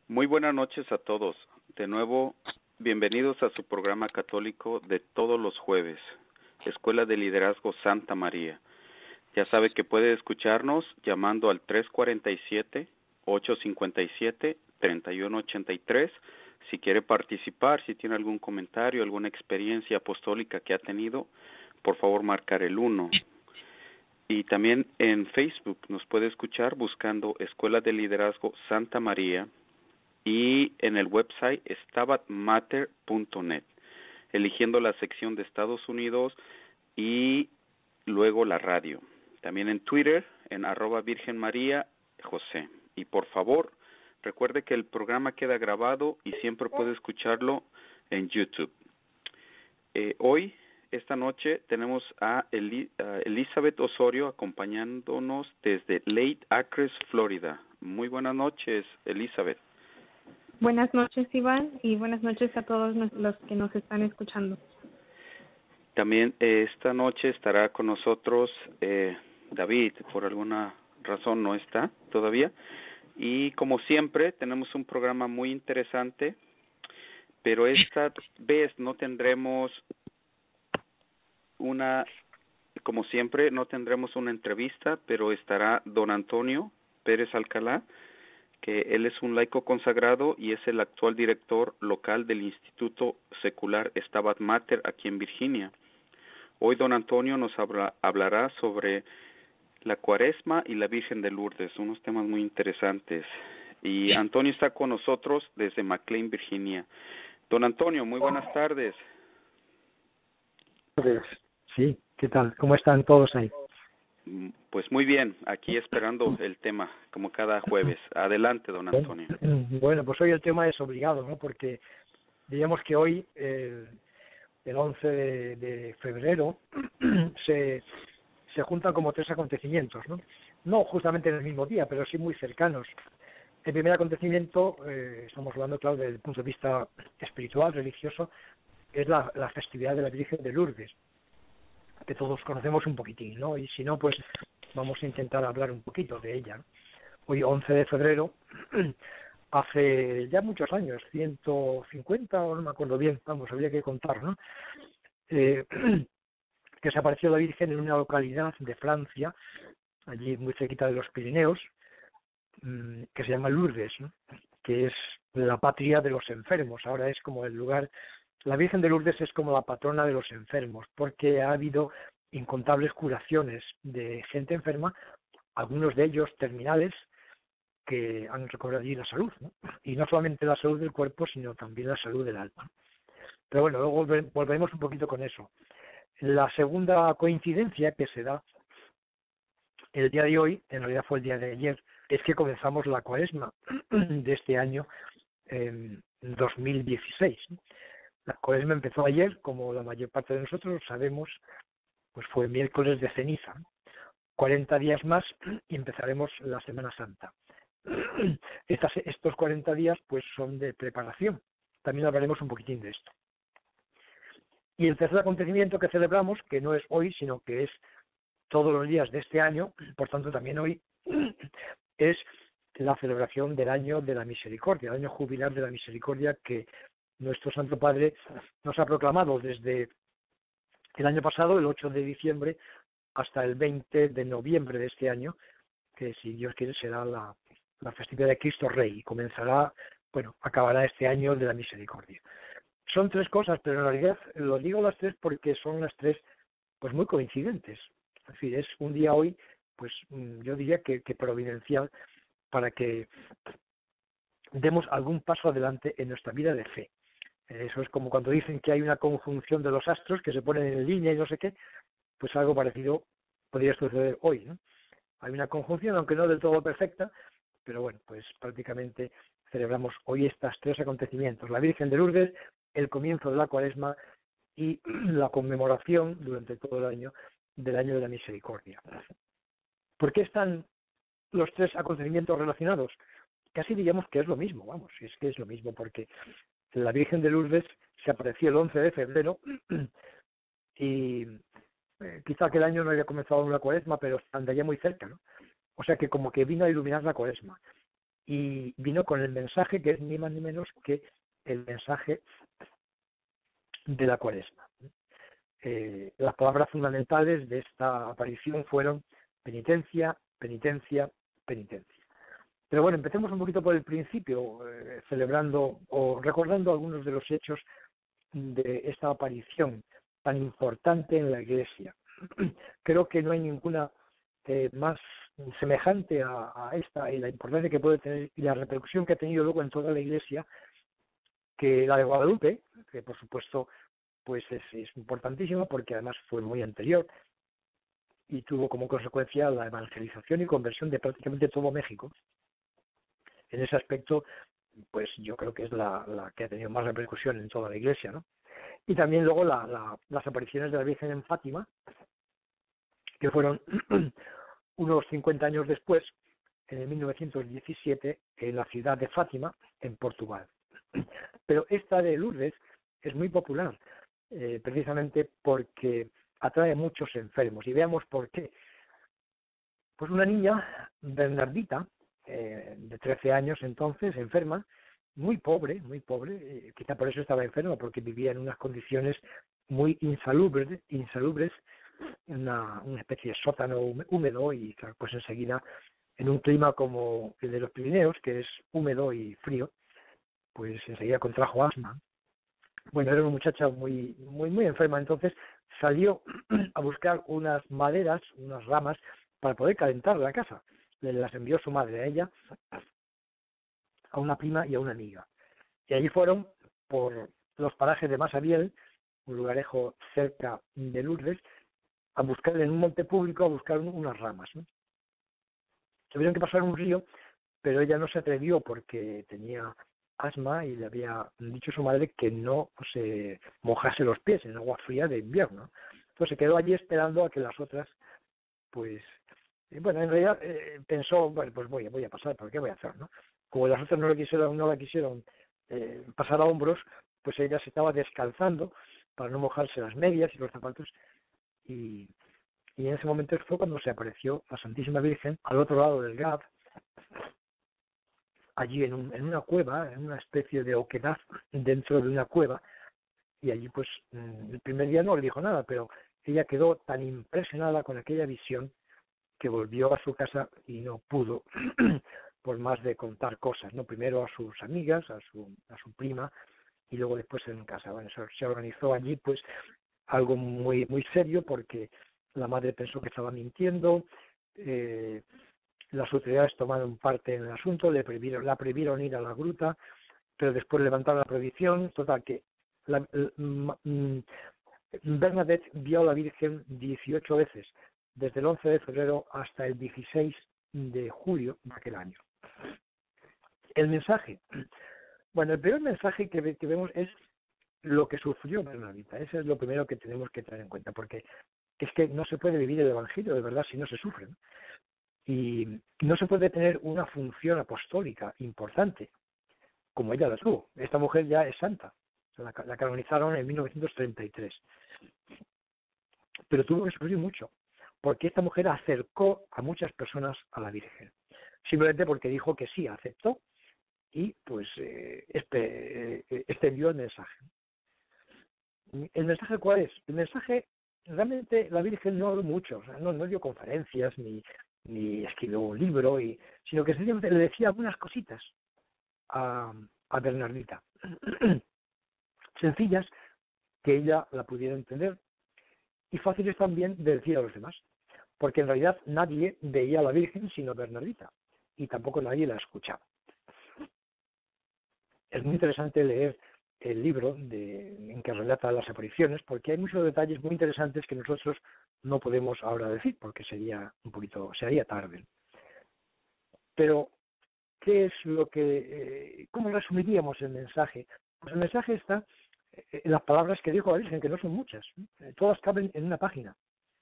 Muy buenas noches a todos. De nuevo, bienvenidos a su programa católico de todos los jueves, Escuela de Liderazgo Santa María. Ya sabe que puede escucharnos llamando al 347-857-3183. Si quiere participar, si tiene algún comentario, alguna experiencia apostólica que ha tenido, por favor marcar el 1. Y también en Facebook nos puede escuchar buscando Escuela de Liderazgo Santa María y en el website stabatmater.net, eligiendo la sección de Estados Unidos y luego la radio. También en Twitter, en @VirgenMariaJosé. Y por favor, recuerde que el programa queda grabado y siempre puede escucharlo en YouTube. Hoy, esta noche, tenemos a Elizabeth Osorio acompañándonos desde Lake Acres, Florida. Muy buenas noches, Elizabeth. Buenas noches, Iván, y buenas noches a todos los que nos están escuchando. También esta noche estará con nosotros David, por alguna razón no está todavía. Y como siempre, tenemos un programa muy interesante, pero esta vez no tendremos como siempre, no tendremos una entrevista, pero estará don Antonio Pérez Alcalá, que él es un laico consagrado y es el actual director local del Instituto Secular Stabat Mater aquí en Virginia. Hoy don Antonio nos hablará sobre la Cuaresma y la Virgen de Lourdes, unos temas muy interesantes. Y Antonio está con nosotros desde McLean, Virginia. Don Antonio, muy buenas tardes. Sí, ¿qué tal? ¿Cómo están todos ahí? Pues muy bien, aquí esperando el tema, como cada jueves. Adelante, don Antonio. Bueno, pues hoy el tema es obligado, ¿no? Porque digamos que hoy, el 11 de febrero, se juntan como tres acontecimientos, ¿no? No justamente en el mismo día, pero sí muy cercanos. El primer acontecimiento, estamos hablando, claro, desde el punto de vista espiritual, religioso, es la festividad de la Virgen de Lourdes, que todos conocemos un poquitín, ¿no? Y si no, pues vamos a intentar hablar un poquito de ella, ¿no? Hoy, 11 de febrero, hace ya muchos años, 150 o no me acuerdo bien, vamos, habría que contar, ¿no? Que se apareció la Virgen en una localidad de Francia, allí muy cerquita de los Pirineos, que se llama Lourdes, ¿no? Que es la patria de los enfermos. Ahora es como el lugar. La Virgen de Lourdes es como la patrona de los enfermos, porque ha habido incontables curaciones de gente enferma, algunos de ellos terminales, que han recobrado allí la salud, ¿no? Y no solamente la salud del cuerpo, sino también la salud del alma. Pero bueno, luego volveremos un poquito con eso. La segunda coincidencia que se da el día de hoy, en realidad fue el día de ayer, es que comenzamos la Cuaresma de este año 2016. La Cuaresma empezó ayer, como la mayor parte de nosotros sabemos, pues fue miércoles de ceniza. 40 días más y empezaremos la Semana Santa. Estos 40 días pues son de preparación. También hablaremos un poquitín de esto. Y el tercer acontecimiento que celebramos, que no es hoy, sino que es todos los días de este año, por tanto también hoy, es la celebración del año de la misericordia, el año jubilar de la misericordia que nuestro Santo Padre nos ha proclamado desde el año pasado, el 8 de diciembre, hasta el 20 de noviembre de este año, que si Dios quiere será la festividad de Cristo Rey, y comenzará, bueno, acabará este año de la misericordia. Son tres cosas, pero en realidad lo digo las tres porque son las tres pues muy coincidentes. Es decir, es un día hoy, pues yo diría que providencial para que demos algún paso adelante en nuestra vida de fe. Eso es como cuando dicen que hay una conjunción de los astros que se ponen en línea y no sé qué, pues algo parecido podría suceder hoy, ¿no? Hay una conjunción, aunque no del todo perfecta, pero bueno, pues prácticamente celebramos hoy estos tres acontecimientos: la Virgen de Lourdes, el comienzo de la Cuaresma y la conmemoración durante todo el año del año de la misericordia. ¿Por qué están los tres acontecimientos relacionados? Casi diríamos que es lo mismo, vamos, es que es lo mismo, porque la Virgen de Lourdes se apareció el 11 de febrero y quizá aquel año no había comenzado una Cuaresma, pero andaría muy cerca, ¿no? O sea que como que vino a iluminar la Cuaresma. y vino con el mensaje que es ni más ni menos que el mensaje de la Cuaresma. Las palabras fundamentales de esta aparición fueron penitencia, penitencia, penitencia. Pero bueno, empecemos un poquito por el principio, celebrando o recordando algunos de los hechos de esta aparición tan importante en la Iglesia. Creo que no hay ninguna más semejante a esta y la importancia que puede tener y la repercusión que ha tenido luego en toda la Iglesia que la de Guadalupe, que por supuesto pues es importantísima porque además fue muy anterior y tuvo como consecuencia la evangelización y conversión de prácticamente todo México. En ese aspecto, pues yo creo que es la que ha tenido más repercusión en toda la Iglesia, ¿no? Y también luego las apariciones de la Virgen en Fátima, que fueron unos 50 años después, en el 1917, en la ciudad de Fátima, en Portugal. Pero esta de Lourdes es muy popular, precisamente porque atrae a muchos enfermos. Y veamos por qué. Pues una niña, Bernardita, de 13 años entonces, enferma, muy pobre, quizá por eso estaba enferma, porque vivía en unas condiciones muy insalubres, en una especie de sótano húmedo y claro, pues enseguida en un clima como el de los Pirineos, que es húmedo y frío, pues enseguida contrajo asma. Bueno, era una muchacha muy enferma, entonces salió a buscar unas maderas, unas ramas, para poder calentar la casa. Le las envió su madre a ella, a una prima y a una amiga. Y allí fueron por los parajes de Masabiel, un lugarejo cerca de Lourdes, a buscar en un monte público, a buscar unas ramas, ¿no? Tuvieron que pasar un río, pero ella no se atrevió porque tenía asma y le había dicho a su madre que no se mojase los pies en agua fría de invierno. Entonces se quedó allí esperando a que las otras, pues, bueno, en realidad pensó, bueno, pues voy a pasar, ¿por qué voy a hacer, no? Como las otras no la quisieron pasar a hombros, pues ella se estaba descalzando para no mojarse las medias y los zapatos y en ese momento fue cuando se apareció la Santísima Virgen al otro lado del Gap, allí en una cueva, en una especie de oquedad dentro de una cueva, y allí pues el primer día no le dijo nada, pero ella quedó tan impresionada con aquella visión que volvió a su casa y no pudo por más de contar cosas, no primero a sus amigas, a su prima y luego después en casa. Bueno, se organizó allí pues algo muy serio porque la madre pensó que estaba mintiendo, las autoridades tomaron parte en el asunto, la prohibieron ir a la gruta, pero después levantaron la prohibición, total que Bernadette vio a la Virgen 18 veces, desde el 11 de febrero hasta el 16 de julio de aquel año. El mensaje. Bueno, el primer mensaje que vemos es lo que sufrió Bernadita. Ese es lo primero que tenemos que tener en cuenta, porque es que no se puede vivir el Evangelio de verdad si no se sufre, ¿no? Y no se puede tener una función apostólica importante, como ella la tuvo. Esta mujer ya es santa. La canonizaron en 1933. Pero tuvo que sufrir mucho, porque esta mujer acercó a muchas personas a la Virgen. Simplemente porque dijo que sí, aceptó, y pues extendió el mensaje. ¿El mensaje cuál es? El mensaje, realmente la Virgen no habló mucho, o sea, no dio conferencias, ni escribió un libro, sino que sencillamente le decía algunas cositas a Bernardita, sencillas, que ella la pudiera entender, y fáciles también de decir a los demás, porque en realidad nadie veía a la Virgen sino Bernardita, y tampoco nadie la escuchaba. Es muy interesante leer el libro en que relata las apariciones, porque hay muchos detalles muy interesantes que nosotros no podemos ahora decir, porque sería tarde. Pero, ¿qué es cómo resumiríamos el mensaje? Pues el mensaje está en las palabras que dijo la Virgen, que no son muchas, todas caben en una página.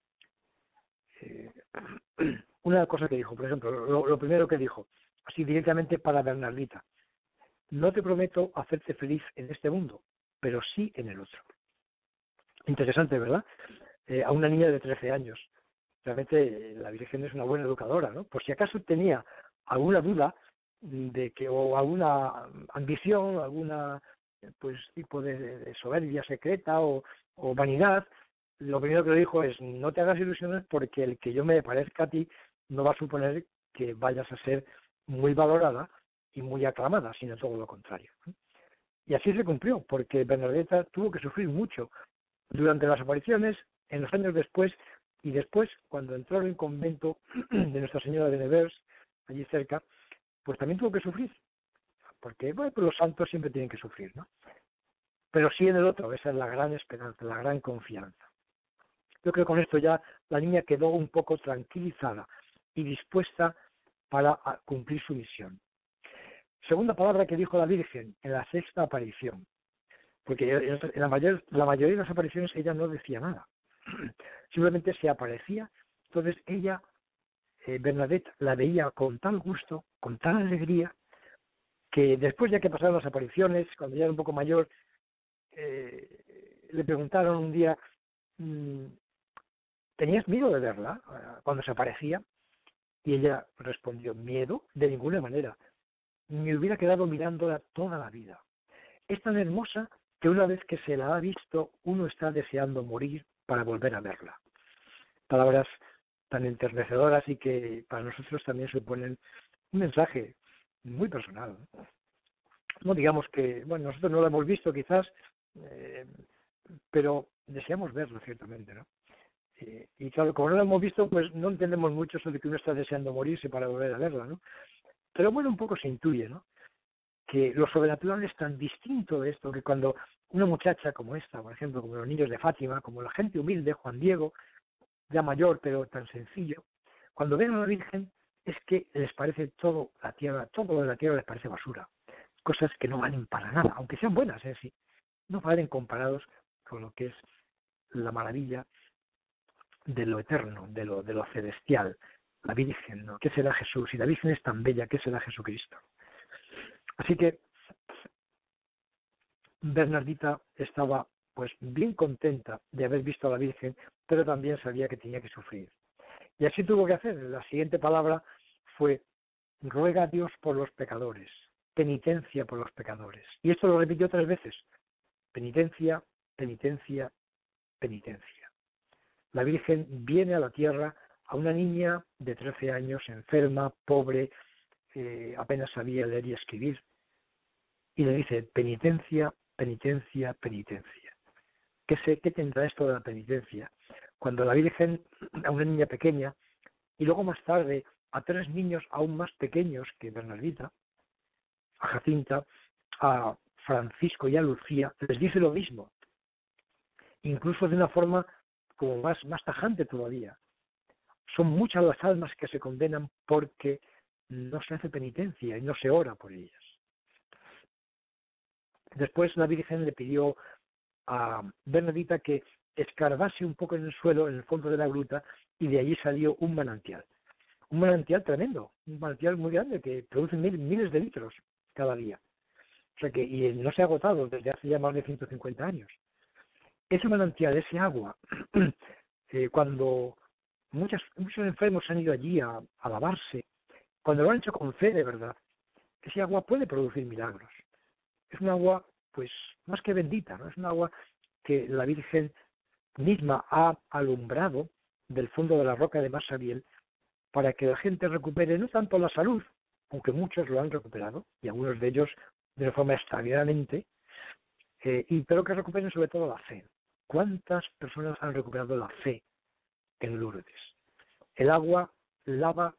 Una cosa que dijo, por ejemplo, lo primero que dijo, así directamente para Bernardita: no te prometo hacerte feliz en este mundo, pero sí en el otro. Interesante, ¿verdad? A una niña de 13 años. Realmente la Virgen es una buena educadora, ¿no? Por si acaso tenía alguna duda, de que o alguna ambición, alguna pues tipo de soberbia secreta o vanidad, lo primero que le dijo es: no te hagas ilusiones, porque el que yo me parezca a ti no va a suponer que vayas a ser muy valorada y muy aclamada, sino todo lo contrario. Y así se cumplió, porque Bernadetta tuvo que sufrir mucho durante las apariciones, en los años después, y después, cuando entró en el convento de Nuestra Señora de Nevers, allí cerca, pues también tuvo que sufrir, porque bueno, pues los santos siempre tienen que sufrir, ¿no? Pero sí en el otro, esa es la gran esperanza, la gran confianza. Yo creo que con esto ya la niña quedó un poco tranquilizada y dispuesta para cumplir su misión. Segunda palabra que dijo la Virgen en la sexta aparición, porque en la mayoría de las apariciones ella no decía nada, simplemente se aparecía. Entonces ella, Bernadette, la veía con tal gusto, con tal alegría, que después, ya que pasaron las apariciones, cuando ya era un poco mayor, le preguntaron un día: ¿tenías miedo de verla cuando se aparecía? Y ella respondió: miedo, de ninguna manera, me hubiera quedado mirándola toda la vida. Es tan hermosa que una vez que se la ha visto, uno está deseando morir para volver a verla. Palabras tan enternecedoras y que para nosotros también suponen un mensaje muy personal. No digamos que, bueno, nosotros no lo hemos visto quizás, pero deseamos verlo ciertamente, ¿no? Y claro, como no lo hemos visto, pues no entendemos mucho eso de que uno está deseando morirse para volver a verla, ¿no? Pero bueno, un poco se intuye, ¿no? Que lo sobrenatural es tan distinto de esto, que cuando una muchacha como esta, por ejemplo, como los niños de Fátima, como la gente humilde, Juan Diego, ya mayor pero tan sencillo, cuando ven a la Virgen es que les parece todo lo de la tierra les parece basura, cosas que no valen para nada, aunque sean buenas en sí, no valen comparados con lo que es la maravilla de lo eterno, de lo celestial, la Virgen, ¿no? ¿Qué será Jesús? Si la Virgen es tan bella, ¿qué será Jesucristo? Así que Bernardita estaba pues bien contenta de haber visto a la Virgen, pero también sabía que tenía que sufrir. Y así tuvo que hacer. La siguiente palabra fue: ruega a Dios por los pecadores, penitencia por los pecadores. Y esto lo repitió 3 veces: penitencia, penitencia, penitencia. La Virgen viene a la tierra a una niña de 13 años, enferma, pobre, apenas sabía leer y escribir, y le dice: penitencia, penitencia, penitencia. ¿Qué tendrá esto de la penitencia? Cuando la Virgen, a una niña pequeña, y luego más tarde a 3 niños aún más pequeños que Bernardita, a Jacinta, a Francisco y a Lucía, les dice lo mismo, incluso de una forma como más tajante todavía. Son muchas las almas que se condenan porque no se hace penitencia y no se ora por ellas. Después la Virgen le pidió a Bernardita que escarbase un poco en el suelo, en el fondo de la gruta, y de allí salió un manantial tremendo, un manantial muy grande que produce miles de litros cada día. O sea que, y no se ha agotado desde hace ya más de 150 años. Ese manantial, ese agua, cuando muchos enfermos han ido allí a lavarse, cuando lo han hecho con fe de verdad, ese agua puede producir milagros. Es un agua, pues, más que bendita, ¿no? Es un agua que la Virgen misma ha alumbrado del fondo de la roca de Massabiel para que la gente recupere no tanto la salud, aunque muchos lo han recuperado, y algunos de ellos de una forma extraordinariamente, pero que recuperen sobre todo la fe. ¿Cuántas personas han recuperado la fe en Lourdes? El agua lava,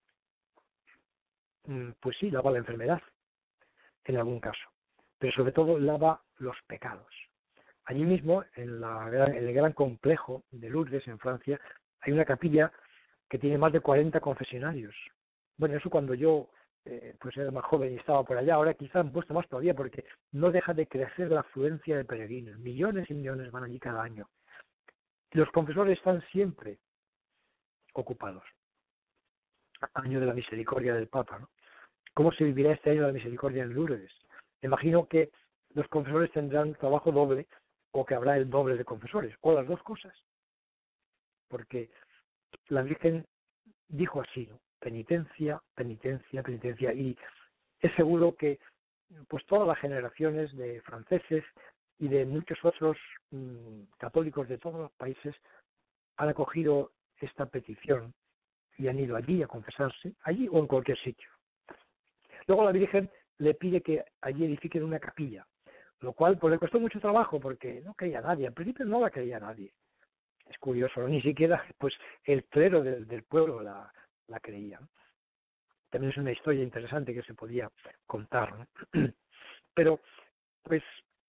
pues sí, lava la enfermedad, en algún caso, pero sobre todo lava los pecados. Allí mismo, en el gran complejo de Lourdes, en Francia, hay una capilla que tiene más de 40 confesionarios. Bueno, eso cuando yo pues era más joven y estaba por allá. Ahora quizá han puesto más todavía, porque no deja de crecer la afluencia de peregrinos. Millones y millones van allí cada año. Los confesores están siempre ocupados. Año de la misericordia del Papa, ¿no? ¿Cómo se vivirá este año de la misericordia en Lourdes? Me imagino que los confesores tendrán trabajo doble, o que habrá el doble de confesores, o las dos cosas. Porque la Virgen dijo así, ¿no? Penitencia, penitencia, penitencia. Y es seguro que pues todas las generaciones de franceses y de muchos otros católicos de todos los países han acogido esta petición y han ido allí a confesarse, allí o en cualquier sitio. Luego la Virgen le pide que allí edifiquen una capilla, lo cual pues le costó mucho trabajo porque no creía nadie, al principio no la creía nadie. Es curioso, ¿no? Ni siquiera pues el clero del pueblo la creía. También es una historia interesante que se podía contar, ¿no? Pero pues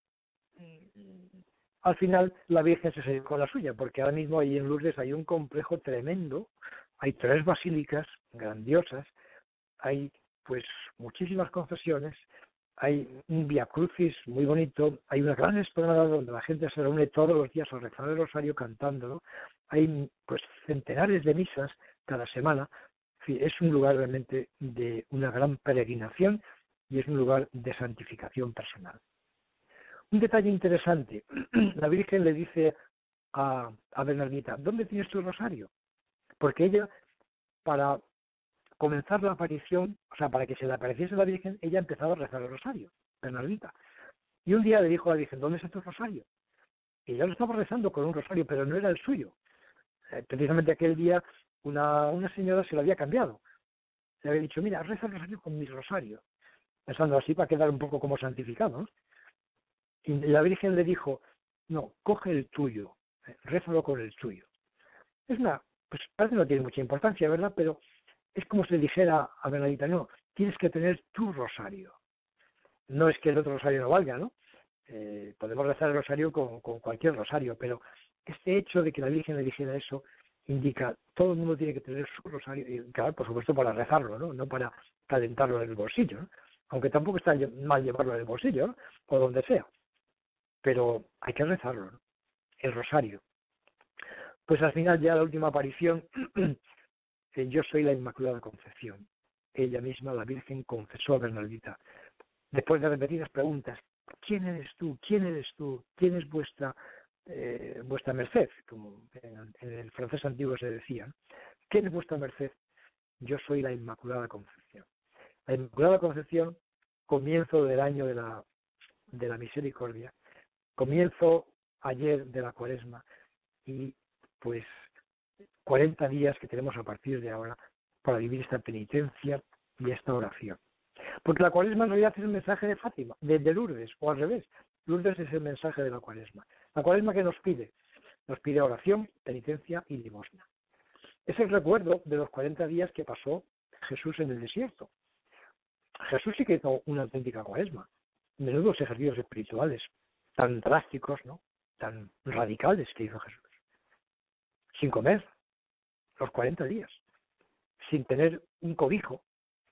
al final la Virgen se salió con la suya, porque ahora mismo ahí en Lourdes hay un complejo tremendo, hay 3 basílicas grandiosas, hay pues muchísimas confesiones, hay un Via Crucis muy bonito, hay una gran esplanada donde la gente se reúne todos los días a rezar el rosario cantándolo, hay pues centenares de misas cada semana. En fin, es un lugar realmente de una gran peregrinación y es un lugar de santificación personal. Un detalle interesante, la Virgen le dice a Bernardita, ¿dónde tienes tu rosario? Porque ella, para comenzar la aparición, o sea, para que se le apareciese la Virgen, ella empezaba a rezar el rosario, Bernardita. Y un día le dijo a la Virgen, ¿dónde está tu rosario? Y ella lo estaba rezando con un rosario, pero no era el suyo. Precisamente aquel día una señora se lo había cambiado. Le había dicho, mira, reza el rosario con mi rosario, pensando así para quedar un poco como santificado, ¿no? Y la Virgen le dijo, no, coge el tuyo, rézalo con el tuyo. Es pues parece que no tiene mucha importancia, ¿verdad? Pero es como si le dijera a Bernardita, no, tienes que tener tu rosario. No es que el otro rosario no valga, ¿no? Podemos rezar el rosario con cualquier rosario, pero este hecho de que la Virgen le dijera eso indica, todo el mundo tiene que tener su rosario, y claro, por supuesto para rezarlo, ¿no? No para calentarlo en el bolsillo, ¿no? Aunque tampoco está mal llevarlo en el bolsillo, ¿no? O donde sea. Pero hay que rezarlo, ¿no? El rosario. Pues al final ya la última aparición, yo soy la Inmaculada Concepción. Ella misma, la Virgen, confesó a Bernardita. Después de repetidas preguntas, ¿quién eres tú? ¿Quién eres tú? ¿Quién es vuestra merced? Como en el francés antiguo se decía. ¿Quién es vuestra merced? Yo soy la Inmaculada Concepción. La Inmaculada Concepción, comienzo del año de la misericordia, comienzo ayer de la Cuaresma y pues 40 días que tenemos a partir de ahora para vivir esta penitencia y esta oración. Porque la Cuaresma en realidad es el mensaje de Fátima, de Lourdes, o al revés. Lourdes es el mensaje de la Cuaresma. La Cuaresma que nos pide oración, penitencia y limosna. Es el recuerdo de los 40 días que pasó Jesús en el desierto. Jesús sí que hizo una auténtica Cuaresma. Menudos ejercicios espirituales, tan drásticos, ¿no? Tan radicales que hizo Jesús. Sin comer, los 40 días, sin tener un cobijo.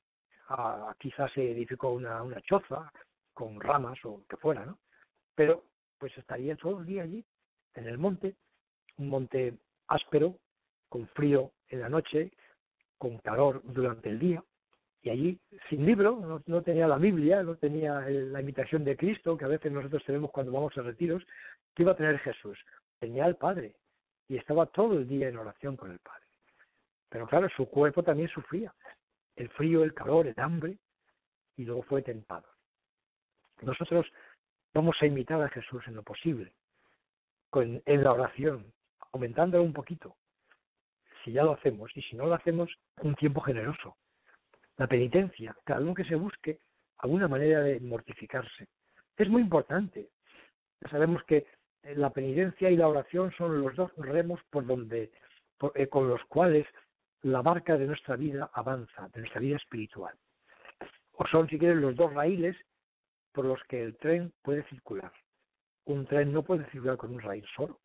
Quizás se edificó una choza con ramas o lo que fuera, ¿no? Pero pues estaría todo el día allí, en el monte, un monte áspero, con frío en la noche, con calor durante el día, y allí sin libro, no tenía la Biblia, no tenía la imitación de Cristo, que a veces nosotros tenemos cuando vamos a retiros. ¿Qué iba a tener Jesús? Tenía al Padre, y estaba todo el día en oración con el Padre. Pero claro, su cuerpo también sufría el frío, el calor, el hambre, y luego fue tentado. Nosotros vamos a imitar a Jesús en lo posible, en la oración, aumentándolo un poquito, si ya lo hacemos, y si no lo hacemos, un tiempo generoso. La penitencia, cada uno que se busque alguna manera de mortificarse. Es muy importante. Ya sabemos que la penitencia y la oración son los dos remos con los cuales la barca de nuestra vida avanza, de nuestra vida espiritual. O son, si quieren, los dos raíles por los que el tren puede circular. Un tren no puede circular con un raíl solo.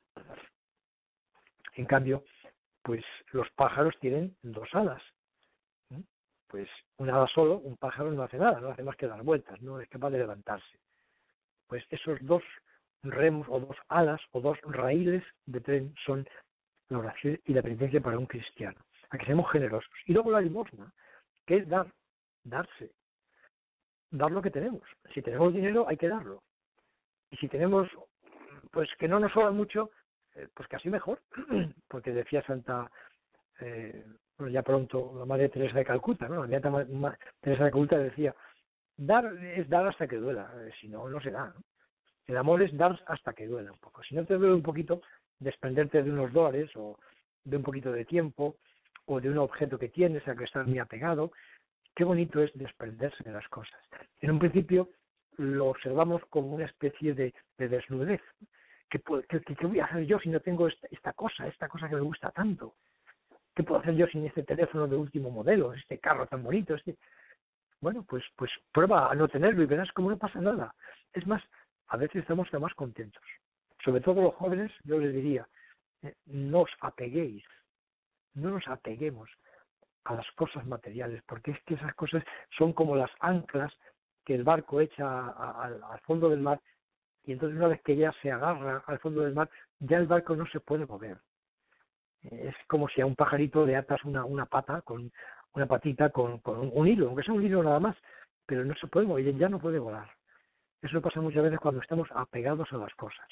En cambio, pues los pájaros tienen 2 alas. Pues una ala solo, un pájaro no hace nada, no hace más que dar vueltas, no es capaz de levantarse. Pues esos 2 remos o 2 alas o 2 raíles de tren son la oración y la penitencia para un cristiano, a que seamos generosos. Y luego la limosna, que es darse, dar lo que tenemos. Si tenemos dinero hay que darlo. Y si tenemos, pues que no nos sobra mucho, pues casi mejor, porque decía Santa, ya pronto, la Madre Teresa de Calcuta, ¿no? La Beata Teresa de Calcuta decía Dar es dar hasta que duela, si no, no se da, ¿no? El amor es dar hasta que duela un poco. Si no te duele un poquito, desprenderte de unos dólares o de un poquito de tiempo o de un objeto que tienes al que estás muy apegado, qué bonito es desprenderse de las cosas. En un principio lo observamos como una especie de desnudez. ¿Qué voy a hacer yo si no tengo esta cosa que me gusta tanto? ¿Qué puedo hacer yo sin este teléfono de último modelo, este carro tan bonito? Bueno, pues prueba a no tenerlo y verás cómo no pasa nada. Es más, a veces estamos más contentos. Sobre todo los jóvenes, yo les diría, no os apeguéis, no nos apeguemos a las cosas materiales, porque es que esas cosas son como las anclas que el barco echa al fondo del mar, y entonces una vez que ya se agarra al fondo del mar, ya el barco no se puede mover. Es como si a un pajarito le atas una pata, con una patita con un hilo, aunque sea un hilo nada más, pero no se puede mover, ya no puede volar. Eso pasa muchas veces cuando estamos apegados a las cosas.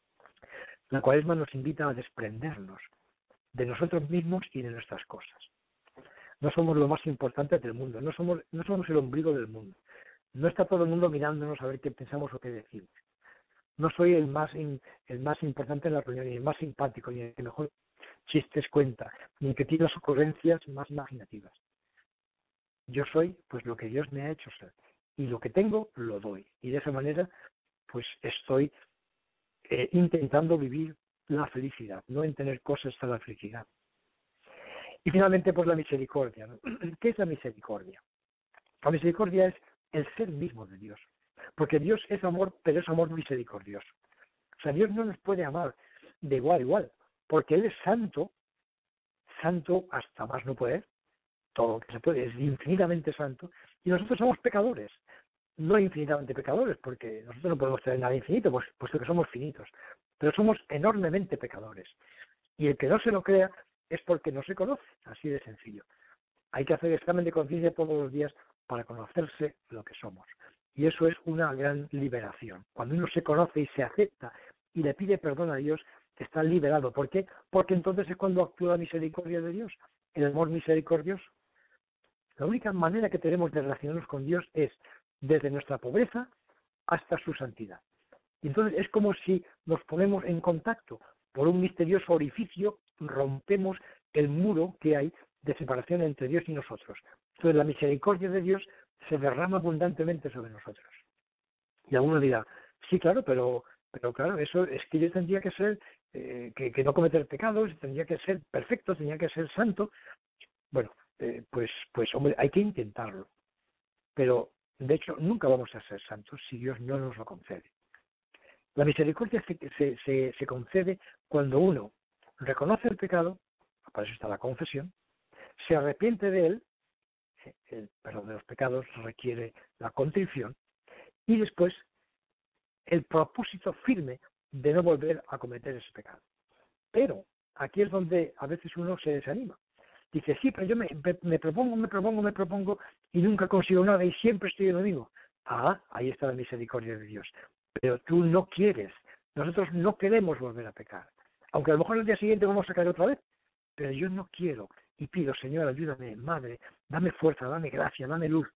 La Cuaresma nos invita a desprendernos de nosotros mismos y de nuestras cosas. No somos lo más importante del mundo, no somos el ombligo del mundo. No está todo el mundo mirándonos a ver qué pensamos o qué decimos. No soy el más importante en la reunión, ni el más simpático, ni el que mejor chistes cuenta, ni el que tiene las ocurrencias más imaginativas. Yo soy pues lo que Dios me ha hecho ser, y lo que tengo lo doy, y de esa manera pues estoy intentando vivir la felicidad, no en tener cosas para la felicidad. Y finalmente pues la misericordia, ¿no? ¿Qué es la misericordia? La misericordia es el ser mismo de Dios, porque Dios es amor, pero es amor misericordioso. O sea, Dios no nos puede amar de igual a igual, porque Él es santo hasta más no poder, todo lo que se puede, es infinitamente santo, y nosotros somos pecadores, no infinitamente pecadores, porque nosotros no podemos tener nada infinito, puesto que somos finitos, pero somos enormemente pecadores. Y el que no se lo crea es porque no se conoce, así de sencillo. Hay que hacer examen de conciencia todos los días para conocerse lo que somos. Y eso es una gran liberación. Cuando uno se conoce y se acepta y le pide perdón a Dios, está liberado. ¿Por qué? Porque entonces es cuando actúa la misericordia de Dios, el amor misericordioso. La única manera que tenemos de relacionarnos con Dios es desde nuestra pobreza hasta su santidad. Y entonces es como si nos ponemos en contacto por un misterioso orificio, rompemos el muro que hay de separación entre Dios y nosotros. Entonces la misericordia de Dios se derrama abundantemente sobre nosotros. Y alguno dirá, sí, claro, pero claro, eso es que yo tendría que ser, que no cometer pecados, tendría que ser perfecto, tendría que ser santo. Bueno, pues hombre, hay que intentarlo. Pero, de hecho, nunca vamos a ser santos si Dios no nos lo concede. La misericordia se concede cuando uno reconoce el pecado, para eso está la confesión, se arrepiente de él, el perdón de los pecados requiere la contrición, y después el propósito firme de no volver a cometer ese pecado. Pero aquí es donde a veces uno se desanima. Dice, sí, pero yo me propongo y nunca consigo nada y siempre estoy en lo mismo. Ah, ahí está la misericordia de Dios. Pero tú no quieres. Nosotros no queremos volver a pecar. Aunque a lo mejor el día siguiente vamos a caer otra vez. Pero yo no quiero. Y pido, Señor, ayúdame, Madre, dame fuerza, dame gracia, dame luz.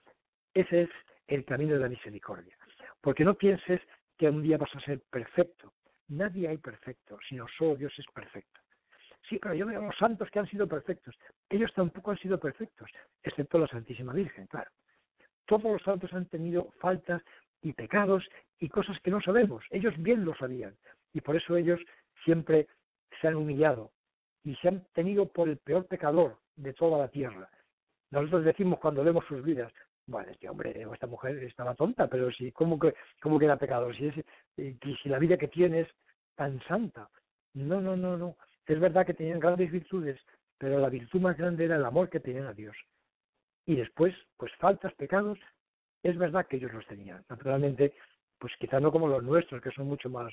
Ese es el camino de la misericordia. Porque no pienses que un día vas a ser perfecto. Nadie hay perfecto, sino solo Dios es perfecto. Sí, pero yo veo a los santos que han sido perfectos. Ellos tampoco han sido perfectos, excepto la Santísima Virgen, claro. Todos los santos han tenido faltas y pecados y cosas que no sabemos. Ellos bien lo sabían. Y por eso ellos siempre se han humillado y se han tenido por el peor pecador de toda la tierra. Nosotros decimos cuando vemos sus vidas, bueno, este hombre o esta mujer estaba tonta, pero si, ¿cómo que era pecador? Si la vida que tiene es tan santa. No. Es verdad que tenían grandes virtudes, pero la virtud más grande era el amor que tenían a Dios. Y después, pues faltas, pecados, es verdad que ellos los tenían. Naturalmente, pues quizá no como los nuestros, que son mucho más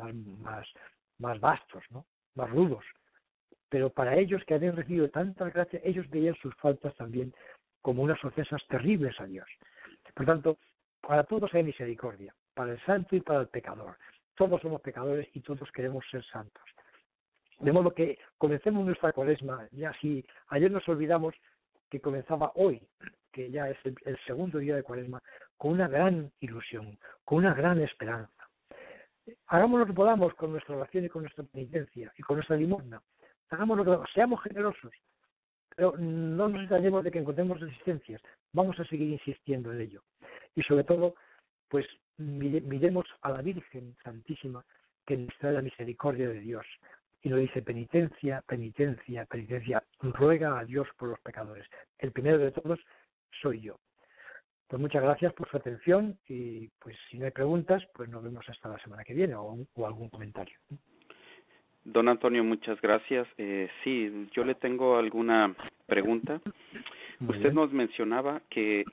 vastos, ¿no? Más rudos. Pero para ellos que habían recibido tanta gracia, ellos veían sus faltas también como unas ofensas terribles a Dios. Por tanto, para todos hay misericordia, para el santo y para el pecador. Todos somos pecadores y todos queremos ser santos. De modo que comencemos nuestra Cuaresma, ya si ayer nos olvidamos que comenzaba hoy, que ya es el segundo día de Cuaresma, con una gran ilusión, con una gran esperanza. Hagamos lo que podamos con nuestra oración y con nuestra penitencia y con nuestra limosna. Hagamos lo que podamos, seamos generosos, pero no nos extrañemos de que encontremos resistencias. Vamos a seguir insistiendo en ello. Y sobre todo, pues miremos a la Virgen Santísima, que nos trae la misericordia de Dios. Y lo dice: penitencia, penitencia, penitencia, ruega a Dios por los pecadores. El primero de todos soy yo. Pues muchas gracias por su atención y pues si no hay preguntas, pues nos vemos hasta la semana que viene o algún comentario. Don Antonio, muchas gracias. Sí, yo le tengo alguna pregunta. Usted nos mencionaba que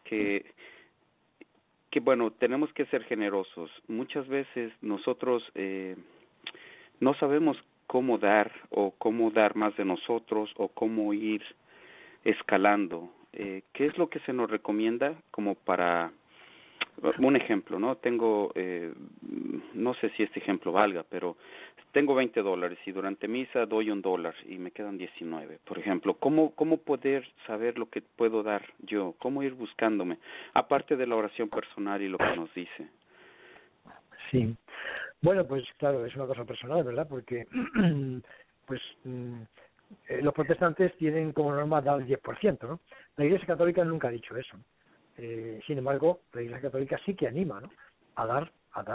bueno, tenemos que ser generosos. Muchas veces nosotros no sabemos cómo dar o cómo dar más de nosotros o cómo ir escalando. ¿Qué es lo que se nos recomienda como para un ejemplo, ¿no? Tengo, no sé si este ejemplo valga, pero tengo $20 y durante misa doy $1 y me quedan 19, por ejemplo. ¿Cómo poder saber lo que puedo dar yo? ¿Cómo ir buscándome? Aparte de la oración personal y lo que nos dice. Sí. Bueno, pues claro, es una cosa personal, ¿verdad? Porque pues los protestantes tienen como norma dar el 10%, ¿no? La Iglesia Católica nunca ha dicho eso. Sin embargo, la Iglesia Católica sí que anima, ¿no?, a dar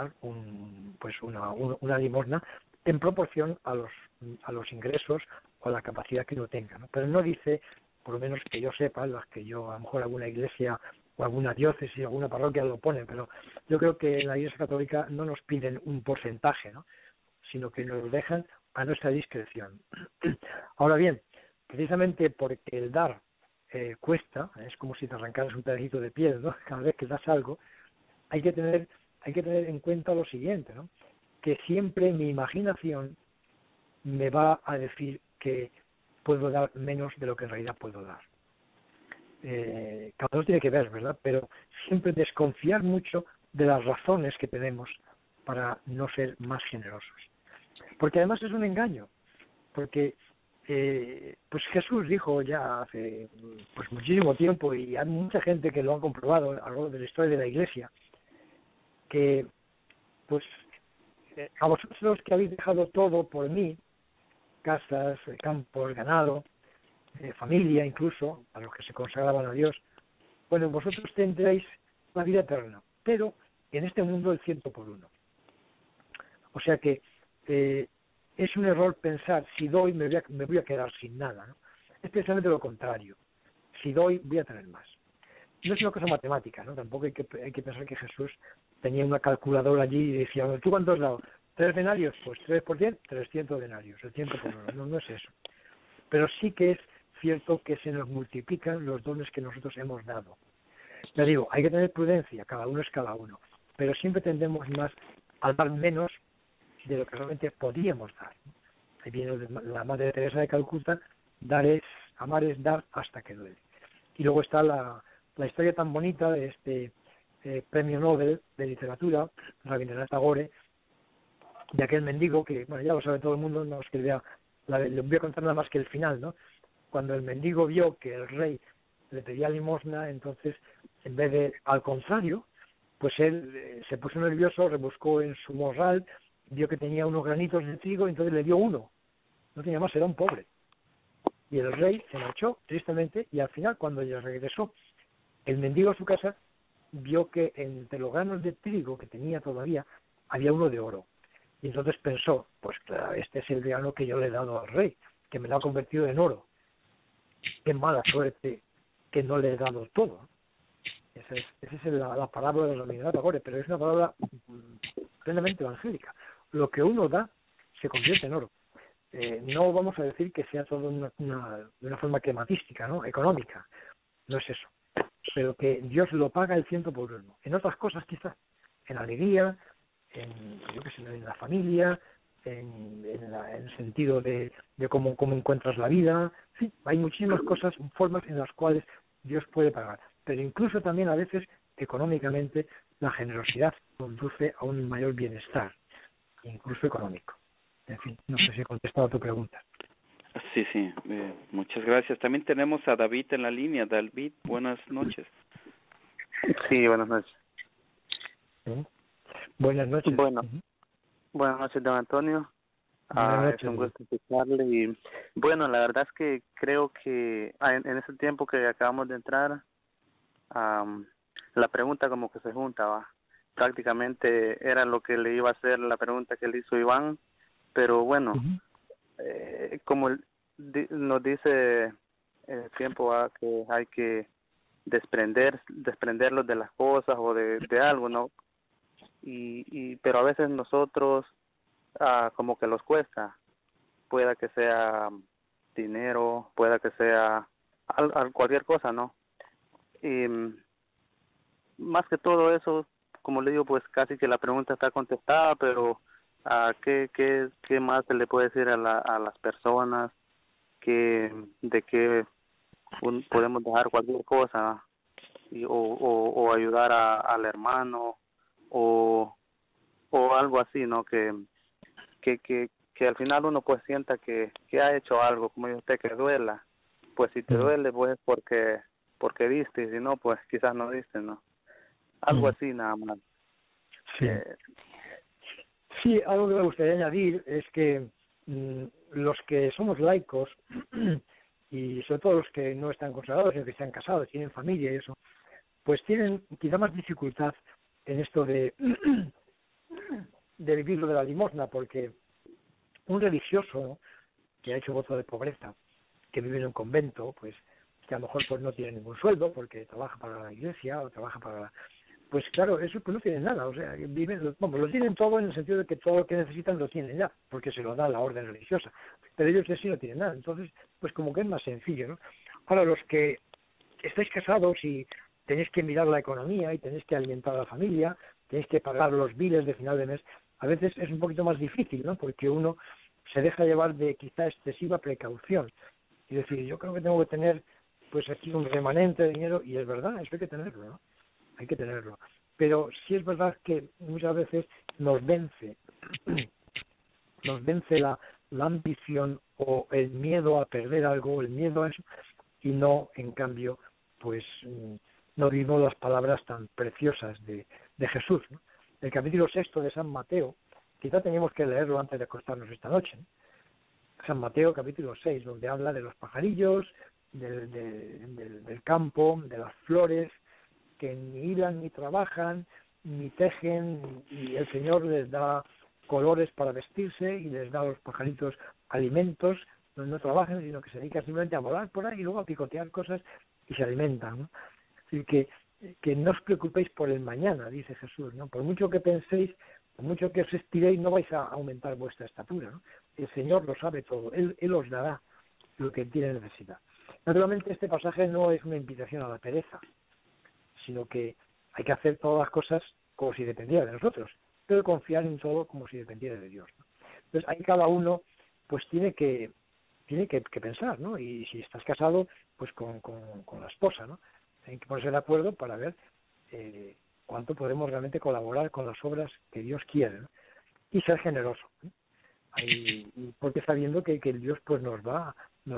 una limosna en proporción a los ingresos o a la capacidad que uno tenga, ¿no? Pero no dice, por lo menos que yo sepa, las que yo, a lo mejor alguna iglesia o alguna diócesis, alguna parroquia lo ponen, pero yo creo que en la Iglesia Católica no nos piden un porcentaje, ¿no?, sino que nos lo dejan a nuestra discreción. Ahora bien, precisamente porque el dar cuesta, es como si te arrancaras un pedacito de piel, ¿no?, cada vez que das algo, hay que tener en cuenta lo siguiente, ¿no?, que siempre mi imaginación me va a decir que puedo dar menos de lo que en realidad puedo dar. Cada uno tiene que ver, ¿verdad?, pero siempre desconfiar mucho de las razones que tenemos para no ser más generosos. Porque además es un engaño, porque pues Jesús dijo ya hace pues muchísimo tiempo, y hay mucha gente que lo ha comprobado a lo largo de la historia de la Iglesia, que pues a vosotros que habéis dejado todo por mí, casas, campos, ganado, familia incluso, a los que se consagraban a Dios, bueno, vosotros tendréis la vida eterna, pero en este mundo el 100 por 1. O sea que es un error pensar, si doy me voy a quedar sin nada, ¿no? Es precisamente lo contrario. Si doy, voy a tener más. No es una cosa matemática, ¿no? Tampoco hay que pensar que Jesús tenía una calculadora allí y decía, bueno, ¿tú cuánto has dado? 3 denarios, pues 3 por 100, 300 denarios, el 100 por 1. No es eso. Pero sí que es cierto que se nos multiplican los dones que nosotros hemos dado. Ya digo, hay que tener prudencia, cada uno es cada uno, pero siempre tendemos más a dar menos de lo que realmente podíamos dar. Ahí viene la Madre Teresa de Calcuta: amar es dar hasta que duele. Y luego está la historia tan bonita de este premio Nobel de literatura, Rabindranath Tagore, de aquel mendigo que, bueno, ya lo sabe todo el mundo, no es que le voy a contar nada más que el final, ¿no? Cuando el mendigo vio que el rey le pedía limosna, entonces, en vez de, al contrario, pues él se puso nervioso, rebuscó en su morral, vio que tenía unos granitos de trigo, entonces le dio uno. No tenía más, era un pobre. Y el rey se marchó, tristemente, y al final, cuando ya regresó el mendigo a su casa, vio que entre los granos de trigo que tenía todavía, había uno de oro. Y entonces pensó, pues claro, este es el grano que yo le he dado al rey, que me lo ha convertido en oro. Qué mala suerte que no le he dado todo. Esa es la palabra de Rabindranath Tagore, pero es una palabra plenamente evangélica. Lo que uno da se convierte en oro. No vamos a decir que sea todo de una forma crematística, ¿no?, económica. No es eso. Pero que Dios lo paga el 100 por 1. En otras cosas quizás, en alegría, en la familia, en el sentido de cómo encuentras la vida. Sí, hay muchísimas cosas, formas en las cuales Dios puede pagar. Pero incluso también a veces, económicamente, la generosidad conduce a un mayor bienestar, incluso económico. En fin, no sé si he contestado a tu pregunta. Sí, sí, muchas gracias. También tenemos a David en la línea. David, buenas noches. Sí, buenas noches. ¿Sí? Buenas noches. Bueno, buenas noches, don Antonio. Buenas noches. Es un gusto escucharle. Y bueno, la verdad es que creo que en ese tiempo que acabamos de entrar, la pregunta como que se juntaba. Prácticamente era lo que le iba a hacer la pregunta que le hizo Iván, pero bueno, como nos dice el tiempo que hay que desprenderlos de las cosas o de algo, ¿no? Pero a veces nosotros como que los cuesta, pueda que sea dinero, pueda que sea cualquier cosa, ¿no? Y más que todo eso, como le digo, pues casi que la pregunta está contestada, pero ¿qué más se le puede decir a las personas de que podemos dejar cualquier cosa o ayudar al hermano o algo así, ¿no? Que al final uno pues sienta que ha hecho algo, como dice usted, que duela. Pues si te duele, pues porque diste, y si no, pues quizás no diste, ¿no? Algo así nada más. Sí. Sí, algo que me gustaría añadir es que los que somos laicos y sobre todo los que no están consagrados, sino que están casados, tienen familia y eso, pues tienen quizá más dificultad en esto de vivir lo de la limosna, porque un religioso, ¿no?, que ha hecho voto de pobreza, que vive en un convento, pues que a lo mejor pues no tiene ningún sueldo porque trabaja para la iglesia o trabaja para la... Pues claro, eso pues no tienen nada, o sea, viven, vamos, lo tienen todo en el sentido de que todo lo que necesitan lo tienen ya, porque se lo da la orden religiosa, pero ellos de sí no tienen nada, entonces pues como que es más sencillo, ¿no? Ahora, los que estáis casados y tenéis que mirar la economía y tenéis que alimentar a la familia, tenéis que pagar los biles de final de mes, a veces es un poquito más difícil, ¿no? Porque uno se deja llevar de quizá excesiva precaución, y decir, yo creo que tengo que tener pues aquí un remanente de dinero, y es verdad, eso hay que tenerlo, ¿no? Hay que tenerlo. Pero sí es verdad que muchas veces nos vence la ambición o el miedo a perder algo, el miedo a eso, y no, en cambio, pues no vimos las palabras tan preciosas de Jesús, ¿no? El capítulo 6 de San Mateo, quizá teníamos que leerlo antes de acostarnos esta noche, ¿no? San Mateo capítulo 6, donde habla de los pajarillos, del campo, de las flores, que ni hilan ni trabajan, ni tejen, y el Señor les da colores para vestirse y les da a los pajaritos alimentos, no trabajan, sino que se dedican simplemente a volar por ahí y luego a picotear cosas y se alimentan, ¿no? Así que no os preocupéis por el mañana, dice Jesús, ¿no? Por mucho que penséis, por mucho que os estiréis, no vais a aumentar vuestra estatura, ¿no? El Señor lo sabe todo, Él os dará lo que tiene necesidad. Naturalmente este pasaje no es una invitación a la pereza, sino que hay que hacer todas las cosas como si dependiera de nosotros, pero confiar en todo como si dependiera de Dios, ¿no? Entonces ahí cada uno pues tiene que pensar, ¿no? Y si estás casado, pues con la esposa, ¿no? Hay que ponerse de acuerdo para ver cuánto podemos realmente colaborar con las obras que Dios quiere, ¿no? Y ser generoso, ¿no? Ahí, porque sabiendo que el Dios pues nos va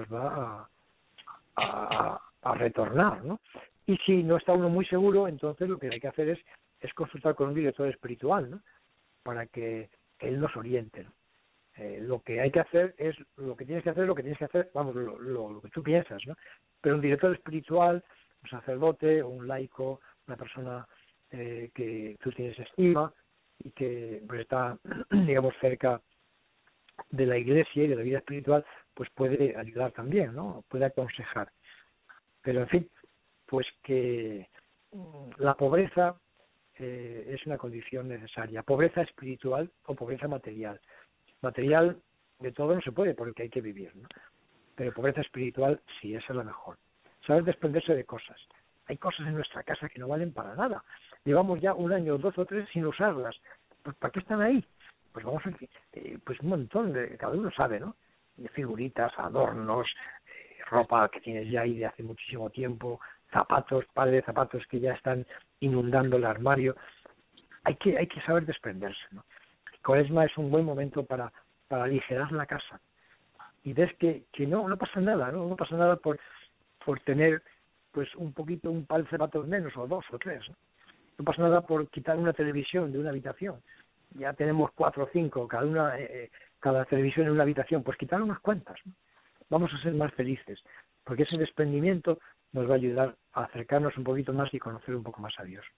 a retornar, ¿no? Y si no está uno muy seguro, entonces lo que hay que hacer es consultar con un director espiritual, ¿no? Para que él nos oriente, ¿no? Lo que hay que hacer es lo que tienes que hacer, vamos, lo que tú piensas, ¿no? Pero un director espiritual, un sacerdote, un laico, una persona que tú tienes estima y que pues está, digamos, cerca de la iglesia y de la vida espiritual, pues puede ayudar también, ¿no? Puede aconsejar. Pero en fin, pues que la pobreza es una condición necesaria, pobreza espiritual o pobreza material. Material de todo no se puede porque hay que vivir, ¿no? Pero pobreza espiritual sí, esa es la mejor. Saber desprenderse de cosas. Hay cosas en nuestra casa que no valen para nada. Llevamos ya 1 año, 2 o 3 sin usarlas. Pues ¿para qué están ahí? Pues vamos a pues un montón de, cada uno sabe, ¿no? De figuritas, adornos, ropa que tienes ya ahí de hace muchísimo tiempo, zapatos, pares de zapatos que ya están inundando el armario. Hay que saber desprenderse, ¿no? Cuaresma es un buen momento para aligerar la casa, y ves que no pasa nada, no pasa nada por tener pues un par de zapatos menos, o 2 o 3, ¿no? No pasa nada por quitar una televisión de una habitación. Ya tenemos 4 o 5, cada televisión en una habitación, pues quitar unas cuantas, ¿no? Vamos a ser más felices, porque ese desprendimiento nos va a ayudar a acercarnos un poquito más y conocer un poco más a Dios.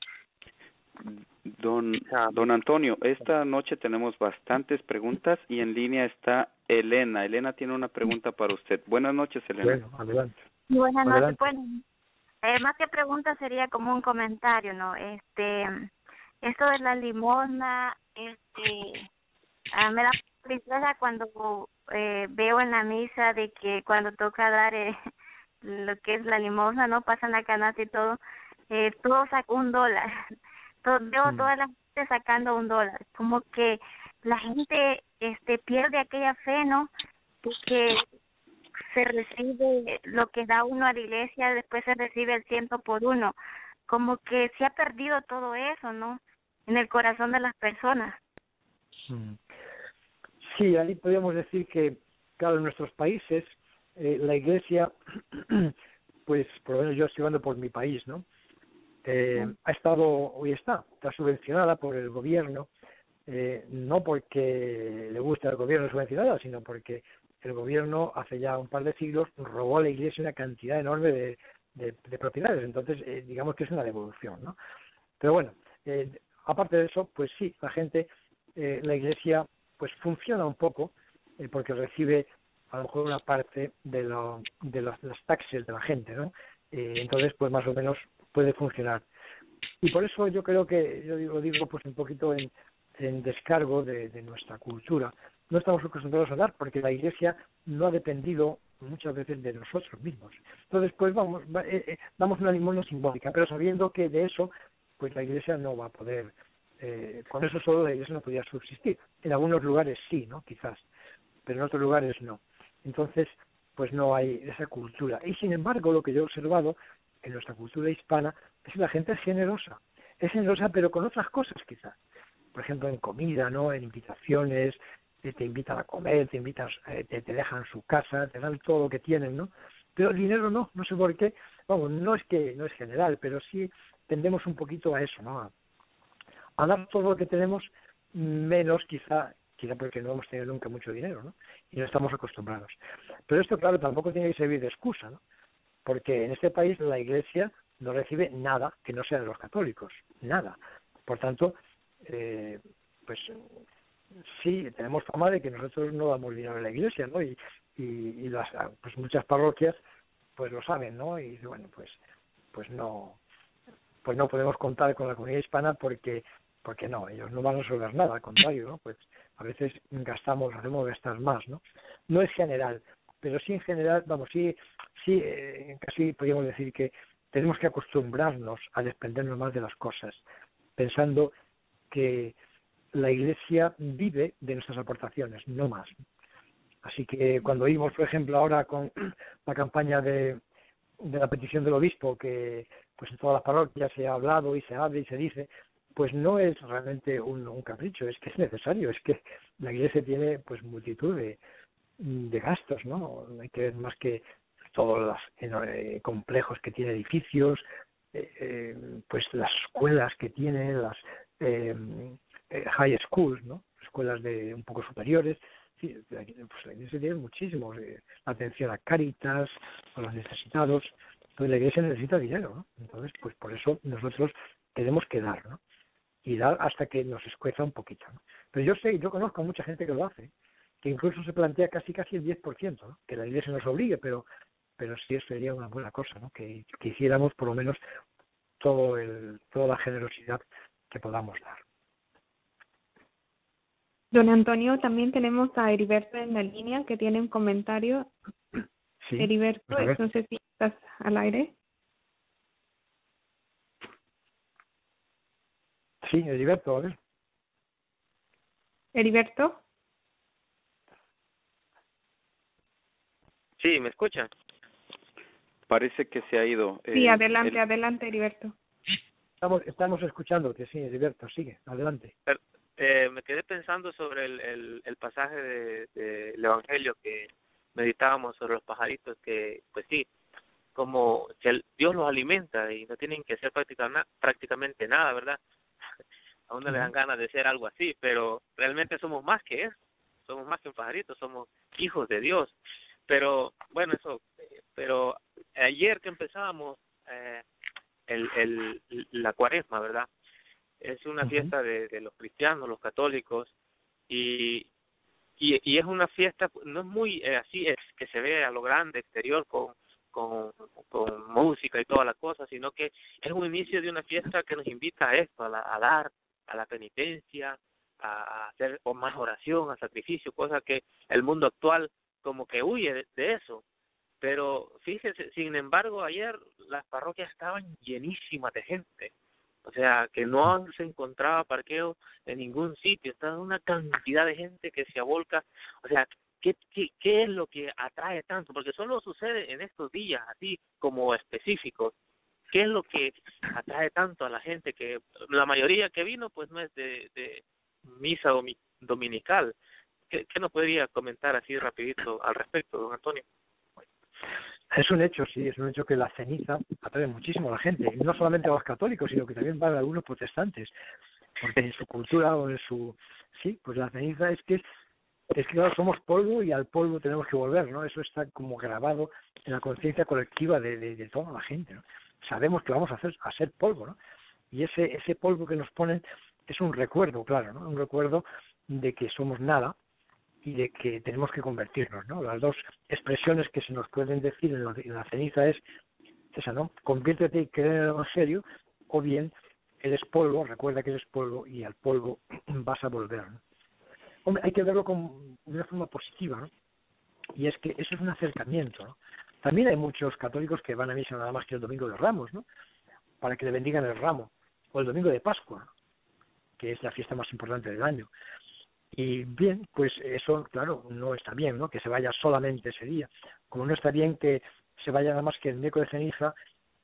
Don Antonio, esta noche tenemos bastantes preguntas y en línea está Elena. Elena tiene una pregunta para usted. Buenas noches, Elena. Bueno, adelante. Buenas noches. Adelante. Bueno, más que pregunta sería como un comentario, ¿no? Esto de la limosna, me da tristeza cuando veo en la misa de que cuando toca dar lo que es la limosna, ¿no? Pasan la canasta y todo, todo saca $1. Veo toda la gente sacando $1. Como que la gente pierde aquella fe, ¿no? Porque se recibe lo que da uno a la iglesia, después se recibe el 100 por 1. Como que se ha perdido todo eso, ¿no? En el corazón de las personas. Sí, ahí podríamos decir que, claro, en nuestros países, la iglesia, pues por lo menos yo estoy hablando por mi país, ¿no? Ha estado, hoy está subvencionada por el gobierno, no porque le guste al gobierno subvencionada, sino porque el gobierno hace ya un par de siglos robó a la iglesia una cantidad enorme de propiedades, entonces digamos que es una devolución, ¿no? Pero bueno, aparte de eso, pues sí, la gente, la iglesia pues funciona un poco porque recibe a lo mejor una parte de los taxes de la gente, ¿no? Entonces pues más o menos puede funcionar. Y por eso yo creo que, yo digo pues un poquito en descargo de nuestra cultura. No estamos acostumbrados a dar porque la iglesia no ha dependido muchas veces de nosotros mismos. Entonces pues damos una limosna simbólica, pero sabiendo que de eso pues la iglesia no va a poder, con eso solo la iglesia no podría subsistir. En algunos lugares sí, ¿no? Quizás, pero en otros lugares no. Entonces pues no hay esa cultura. Y sin embargo lo que yo he observado en nuestra cultura hispana es que la gente es generosa pero con otras cosas quizás. Por ejemplo, en comida, ¿no? En invitaciones, te invitan a comer, te dejan su casa, te dan todo lo que tienen, ¿no? Pero el dinero no sé por qué. Vamos, no es general, pero sí tendemos un poquito a eso, ¿no? A dar todo lo que tenemos, menos quizá porque no hemos tenido nunca mucho dinero, ¿no? Y no estamos acostumbrados. Pero esto, claro, tampoco tiene que servir de excusa, ¿no? Porque en este país la iglesia no recibe nada que no sea de los católicos, nada. Por tanto, pues sí, tenemos fama de que nosotros no damos dinero a la iglesia, ¿no? Y pues muchas parroquias pues lo saben, ¿no? Y bueno, pues no podemos contar con la comunidad hispana porque no, ellos no van a resolver nada, al contrario, ¿no? Pues a veces hacemos gastar más, ¿no? No es general, pero sí en general, vamos, sí, casi podríamos decir que tenemos que acostumbrarnos a desprendernos más de las cosas, pensando que la iglesia vive de nuestras aportaciones, no más. Así que cuando oímos, por ejemplo, ahora con la campaña de la petición del obispo, que pues en todas las parroquias se ha hablado y se habla y se dice, pues no es realmente un capricho, es que es necesario, es que la iglesia tiene pues multitud de gastos, ¿no? Hay que ver más que todos los complejos que tiene edificios, pues las escuelas que tiene, las high schools, ¿no? Escuelas de un poco superiores. Sí, pues la iglesia tiene muchísimo, atención a Cáritas, a los necesitados. Entonces la iglesia necesita dinero, ¿no? Entonces pues por eso nosotros tenemos que dar, ¿no? Y dar hasta que nos escueza un poquito, ¿no? Pero yo conozco a mucha gente que lo hace, que incluso se plantea casi el 10%, ¿no? Que la iglesia nos obligue, pero sí sería una buena cosa, ¿no? Que hiciéramos por lo menos toda la generosidad que podamos dar. Don Antonio, también tenemos a Heriberto en la línea que tiene un comentario. Sí. Heriberto, no sé si estás al aire. Sí, Heriberto, a ver. Heriberto. Sí, ¿me escucha? Parece que se ha ido. Sí, adelante, Heriberto. Estamos escuchándote, sí, Heriberto, sigue, adelante. ¿Me me quedé pensando sobre el pasaje del Evangelio que meditábamos sobre los pajaritos, que pues sí, como que Dios los alimenta y no tienen que hacer prácticamente nada, ¿verdad? A uno le dan ganas de ser algo así, pero realmente somos más que eso, somos más que un pajarito, somos hijos de Dios. Pero bueno, pero ayer que empezábamos la Cuaresma, ¿verdad? Es una fiesta de los cristianos, los católicos, y es una fiesta, no es muy así, es que se ve a lo grande exterior con música y toda la cosa, sino que es un inicio de una fiesta que nos invita a esto, a dar, a la penitencia, a hacer más oración, a sacrificio, cosa que el mundo actual como que huye de eso. Pero fíjese, sin embargo, ayer las parroquias estaban llenísimas de gente. O sea, que no se encontraba parqueo en ningún sitio. Estaba una cantidad de gente que se abolca. O sea, ¿qué es lo que atrae tanto? Porque solo sucede en estos días, así como específicos. ¿Qué es lo que atrae tanto a la gente? Que la mayoría que vino, pues no es de misa dominical. ¿Qué nos podría comentar así rapidito al respecto, don Antonio? Es un hecho, sí, es un hecho que la ceniza atrae muchísimo a la gente, y no solamente a los católicos, sino que también van a algunos protestantes, porque en su cultura o en su... Sí, pues la ceniza es que claro, somos polvo y al polvo tenemos que volver, ¿no? Eso está como grabado en la conciencia colectiva de toda la gente, ¿no? Sabemos que vamos a ser polvo, ¿no? Y ese polvo que nos ponen es un recuerdo, claro, ¿no? Un recuerdo de que somos nada y de que tenemos que convertirnos, ¿no? Las dos expresiones que se nos pueden decir en la ceniza es esa, ¿no? Conviértete y cree en el Evangelio, o bien eres polvo, recuerda que eres polvo y al polvo vas a volver, ¿no? Hombre, hay que verlo de una forma positiva, ¿no? Y es que eso es un acercamiento, ¿no? También hay muchos católicos que van a misa nada más que el Domingo de Ramos, ¿no? Para que le bendigan el ramo, o el Domingo de Pascua, ¿no? Que es la fiesta más importante del año. Y bien, pues eso, claro, no está bien, ¿no? Que se vaya solamente ese día. Como no está bien que se vaya nada más que el miércoles de ceniza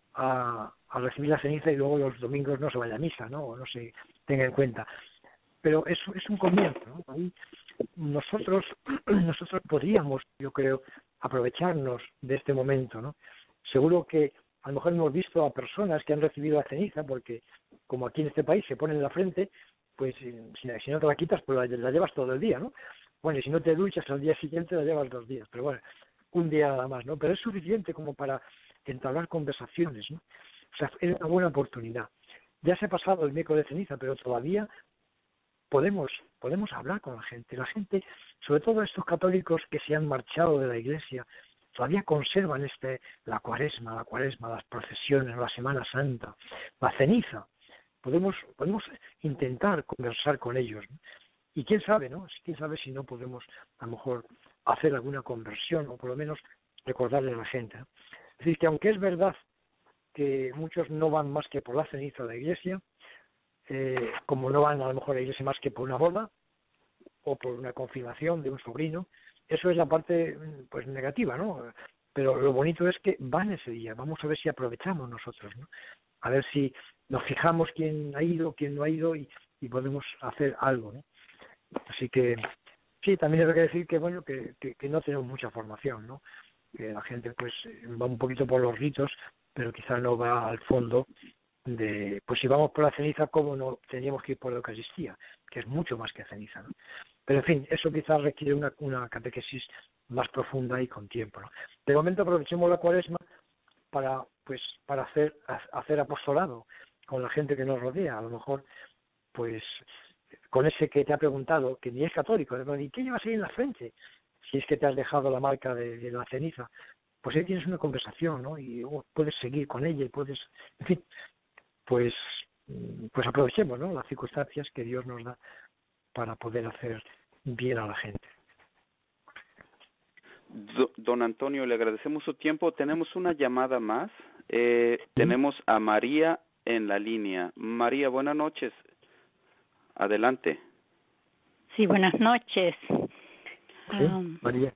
a recibir la ceniza y luego los domingos no se vaya a misa, ¿no? O no se tenga en cuenta. Pero eso es un comienzo, ¿no? Ahí nosotros podríamos, yo creo, aprovecharnos de este momento, ¿no? Seguro que a lo mejor hemos visto a personas que han recibido la ceniza, porque como aquí en este país se pone en la frente, pues si no te la quitas, pues la llevas todo el día, ¿no? Bueno, y si no te duchas al día siguiente, la llevas 2 días, pero bueno, un día nada más, ¿no? Pero es suficiente como para entablar conversaciones, ¿no? O sea, es una buena oportunidad. Ya se ha pasado el miércoles de ceniza, pero todavía podemos hablar con la gente. La gente, sobre todo estos católicos que se han marchado de la iglesia, todavía conservan la cuaresma, las procesiones, la Semana Santa, la ceniza. Podemos intentar conversar con ellos, ¿no? Y quién sabe, ¿no? Quién sabe si no podemos a lo mejor hacer alguna conversión o por lo menos recordarle a la gente, ¿no? Es decir, que aunque es verdad que muchos no van más que por la ceniza a la iglesia, como no van a lo mejor a la iglesia más que por una boda o por una confirmación de un sobrino, eso es la parte pues negativa, ¿no? Pero lo bonito es que van ese día. Vamos a ver si aprovechamos nosotros, ¿no? A ver si nos fijamos quién ha ido, quién no ha ido y podemos hacer algo, ¿no? Así que sí, también hay que decir que bueno que no tenemos mucha formación, ¿no? Que la gente pues va un poquito por los ritos, pero quizás no va al fondo de, pues si vamos por la ceniza, ¿cómo no teníamos que ir por la Eucaristía? Que es mucho más que ceniza, ¿no? Pero en fin, eso quizás requiere una catequesis más profunda y con tiempo, ¿no? De momento aprovechemos la Cuaresma para hacer apostolado con la gente que nos rodea. A lo mejor pues con ese que te ha preguntado, que ni es católico, ¿y qué llevas ahí en la frente? Si es que te has dejado la marca de la ceniza, pues ahí tienes una conversación, ¿no? Y puedes seguir con ella y puedes, en fin, pues aprovechemos, ¿no? Las circunstancias que Dios nos da para poder hacer bien a la gente. Don Antonio, le agradecemos su tiempo. Tenemos una llamada más. Tenemos a María en la línea. María, buenas noches. Adelante. Sí, buenas noches. Sí, María.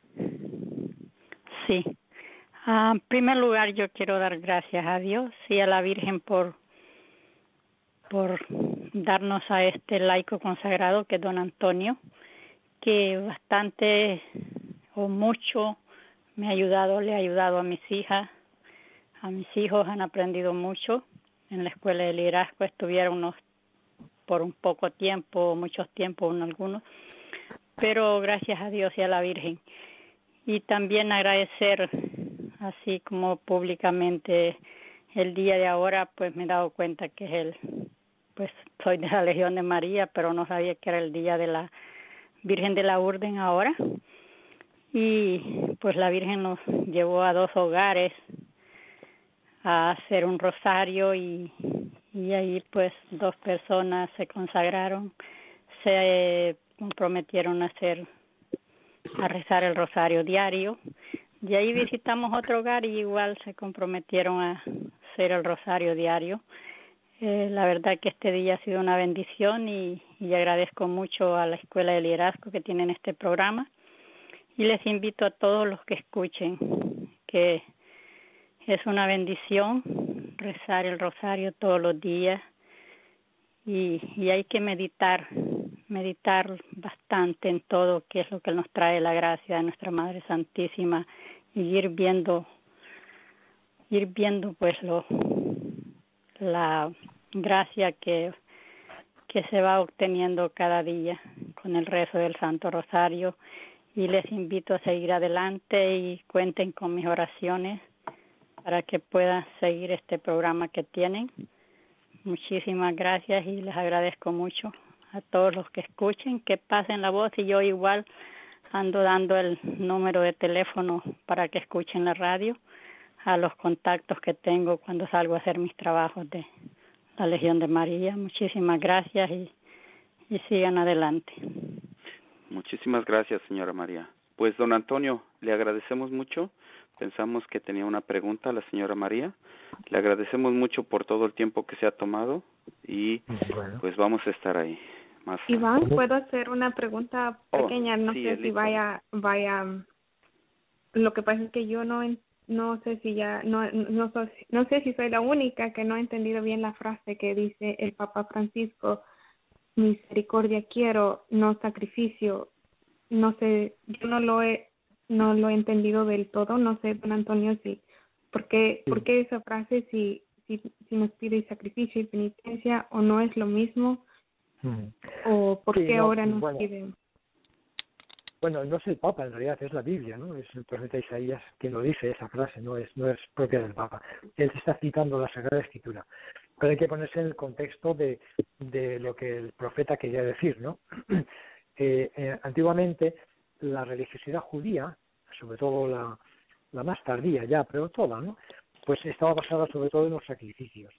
Sí. En primer lugar, yo quiero dar gracias a Dios y a la Virgen por darnos a este laico consagrado que es don Antonio, que bastante o mucho me ha ayudado, le ha ayudado a mis hijas, a mis hijos, han aprendido mucho. En la escuela de liderazgo estuvieron por un poco tiempo, muchos tiempos algunos, pero gracias a Dios y a la Virgen. Y también agradecer, así como públicamente, el día de ahora, pues me he dado cuenta que pues soy de la Legión de María, pero no sabía que era el día de la Virgen de la Orden ahora. Y pues la Virgen nos llevó a 2 hogares a hacer un rosario y ahí pues 2 personas se consagraron, se comprometieron a rezar el rosario diario. De ahí visitamos otro hogar y igual se comprometieron a hacer el rosario diario. La verdad que este día ha sido una bendición y agradezco mucho a la Escuela de Liderazgo que tienen este programa. Y les invito a todos los que escuchen que es una bendición rezar el rosario todos los días y hay que meditar bastante en todo, que es lo que nos trae la gracia de nuestra Madre Santísima, y ir viendo pues la gracia que se va obteniendo cada día con el rezo del Santo Rosario. Y les invito a seguir adelante y cuenten con mis oraciones para que puedan seguir este programa que tienen. Muchísimas gracias y les agradezco mucho a todos los que escuchen, que pasen la voz, y yo igual ando dando el número de teléfono para que escuchen la radio a los contactos que tengo cuando salgo a hacer mis trabajos de la Legión de María. Muchísimas gracias y sigan adelante. Muchísimas gracias, señora María. Pues, don Antonio, le agradecemos mucho. Pensamos que tenía una pregunta a la señora María. Le agradecemos mucho por todo el tiempo que se ha tomado y pues vamos a estar ahí. Iván, ¿puedo hacer una pregunta pequeña? No sé si vaya. Lo que pasa es que yo no sé si no sé si soy la única que no ha entendido bien la frase que dice el Papa Francisco: misericordia quiero, no sacrificio. No sé, yo no lo he entendido del todo. No sé, don Antonio, ¿por qué esa frase si nos pide sacrificio y penitencia, o no es lo mismo? ¿O por qué ahora nos piden? Bueno, no es el Papa, en realidad es la Biblia, ¿no? Es el profeta Isaías quien lo dice, esa frase, no es propia del Papa. Él se está citando la Sagrada Escritura. Pero hay que ponerse en el contexto de lo que el profeta quería decir, ¿no? Antiguamente la religiosidad judía, sobre todo la más tardía ya, pero toda, ¿no? Pues estaba basada sobre todo en los sacrificios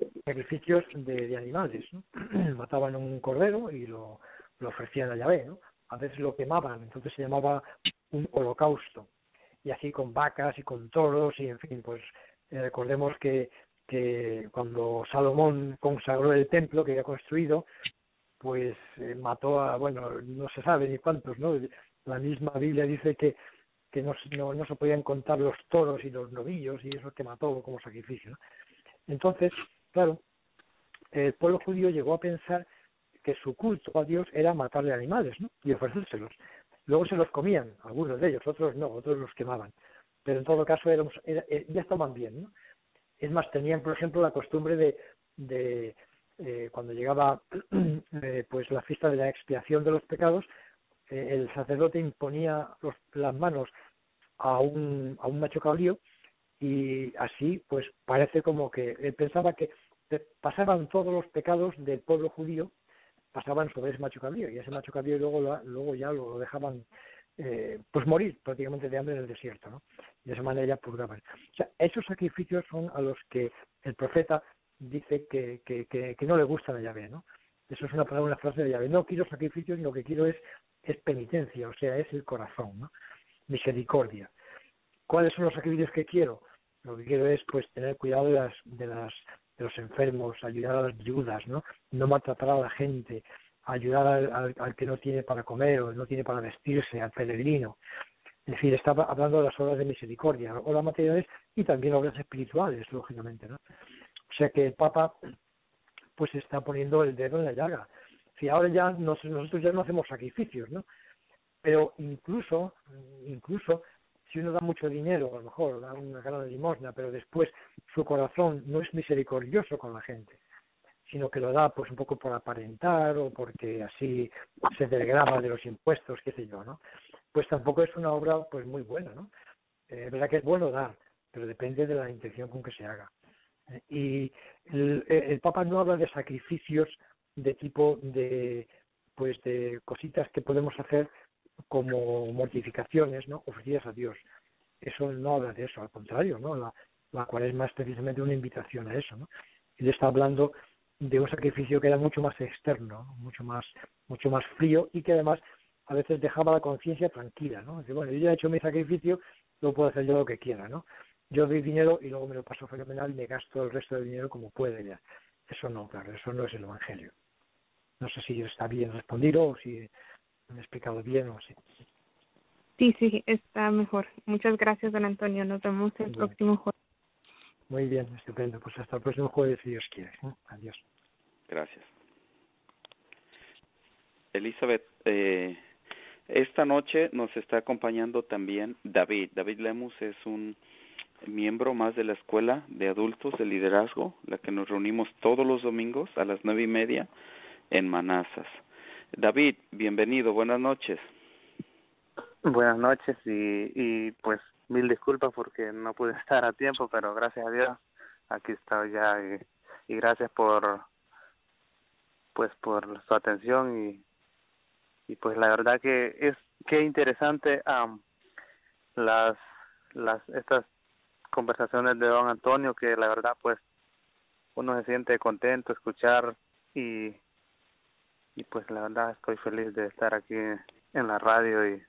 de animales, ¿no? Mataban un cordero y lo ofrecían a Yahvé, ¿no? A veces lo quemaban, entonces se llamaba un holocausto, y así con vacas y con toros, y en fin, pues recordemos que cuando Salomón consagró el templo que había construido, pues mató no se sabe ni cuántos, ¿no? La misma Biblia dice que no se podían contar los toros y los novillos, y eso que mató como sacrificio, ¿no? Entonces, claro, el pueblo judío llegó a pensar que su culto a Dios era matarle animales, ¿no? Y ofrecérselos. Luego se los comían, algunos de ellos, otros no, otros los quemaban. Pero en todo caso ya estaban bien, ¿no? Es más, tenían, por ejemplo, la costumbre de cuando llegaba pues la fiesta de la expiación de los pecados, el sacerdote imponía las manos a un macho cabrío, y así pues parece como que él pensaba que pasaban todos los pecados del pueblo judío, pasaban sobre ese macho cabrío, y ese macho cabrío luego ya lo dejaban pues morir prácticamente de hambre en el desierto, ¿no? De esa manera ya purgaban. O sea, esos sacrificios son a los que el profeta dice que no le gustan a Yahvé, ¿no? Eso es una frase de Yahvé: no quiero sacrificios, lo que quiero es penitencia, o sea, es el corazón, ¿no? Misericordia. ¿Cuáles son los sacrificios que quiero? Lo que quiero es pues tener cuidado de los enfermos, ayudar a las viudas, ¿no? No maltratar a la gente, ayudar al que no tiene para comer o no tiene para vestirse, al peregrino. Es decir, estaba hablando de las obras de misericordia, obras materiales y también obras espirituales, lógicamente, ¿no? O sea que el Papa pues está poniendo el dedo en la llaga. Si ahora ya nosotros ya no hacemos sacrificios, ¿no? Pero incluso si uno da mucho dinero, a lo mejor da una gran limosna, pero después su corazón no es misericordioso con la gente, sino que lo da pues un poco por aparentar o porque así se desgrava de los impuestos, qué sé yo, ¿no? Pues tampoco es una obra pues muy buena, ¿no? Es verdad que es bueno dar, pero depende de la intención con que se haga. Y el Papa no habla de sacrificios de tipo de cositas que podemos hacer como mortificaciones, ¿no? Ofrecidas a Dios. Eso no habla de eso, al contrario, ¿no? La Cuaresma es precisamente una invitación a eso, ¿no? Él está hablando de un sacrificio que era mucho más externo, mucho más frío, y que además a veces dejaba la conciencia tranquila, ¿no? Dice, bueno, yo ya he hecho mi sacrificio, luego puedo hacer yo lo que quiera, ¿no? Yo doy dinero y luego me lo paso fenomenal y me gasto el resto del dinero como puede ya. Eso no, claro, eso no es el Evangelio. No sé si está bien respondido o si me he explicado bien o sí. Sí, está mejor. Muchas gracias, don Antonio. Nos vemos el próximo jueves. Muy bien, estupendo. Pues hasta el próximo jueves, si Dios quiere. Adiós. Gracias. Elizabeth, esta noche nos está acompañando también David. David Lemus es un miembro más de la Escuela de Adultos de Liderazgo, la que nos reunimos todos los domingos a las 9:30 en Manassas. David, bienvenido, buenas noches. Buenas noches y pues mil disculpas porque no pude estar a tiempo, pero gracias a Dios aquí estoy ya y gracias por su atención y pues la verdad que qué interesante estas conversaciones de don Antonio, que la verdad pues uno se siente contento escuchar y pues la verdad estoy feliz de estar aquí en la radio y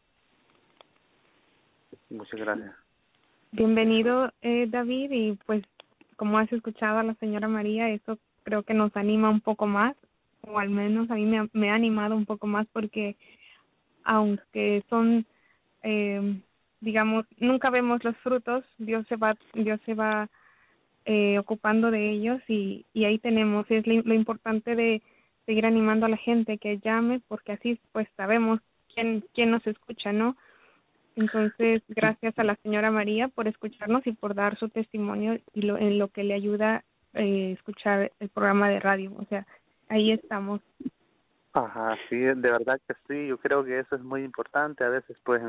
muchas gracias. Bienvenido, David, y pues como has escuchado a la señora María, eso creo que nos anima un poco más, o al menos a mí me ha animado un poco más, porque aunque son, digamos, nunca vemos los frutos, Dios se va ocupando de ellos y ahí tenemos, es lo importante de seguir animando a la gente que llame, porque así pues sabemos quién nos escucha, ¿no? Entonces, gracias a la señora María por escucharnos y por dar su testimonio y en lo que le ayuda escuchar el programa de radio. O sea, ahí estamos. Ajá, sí, de verdad que sí. Yo creo que eso es muy importante. A veces, pues,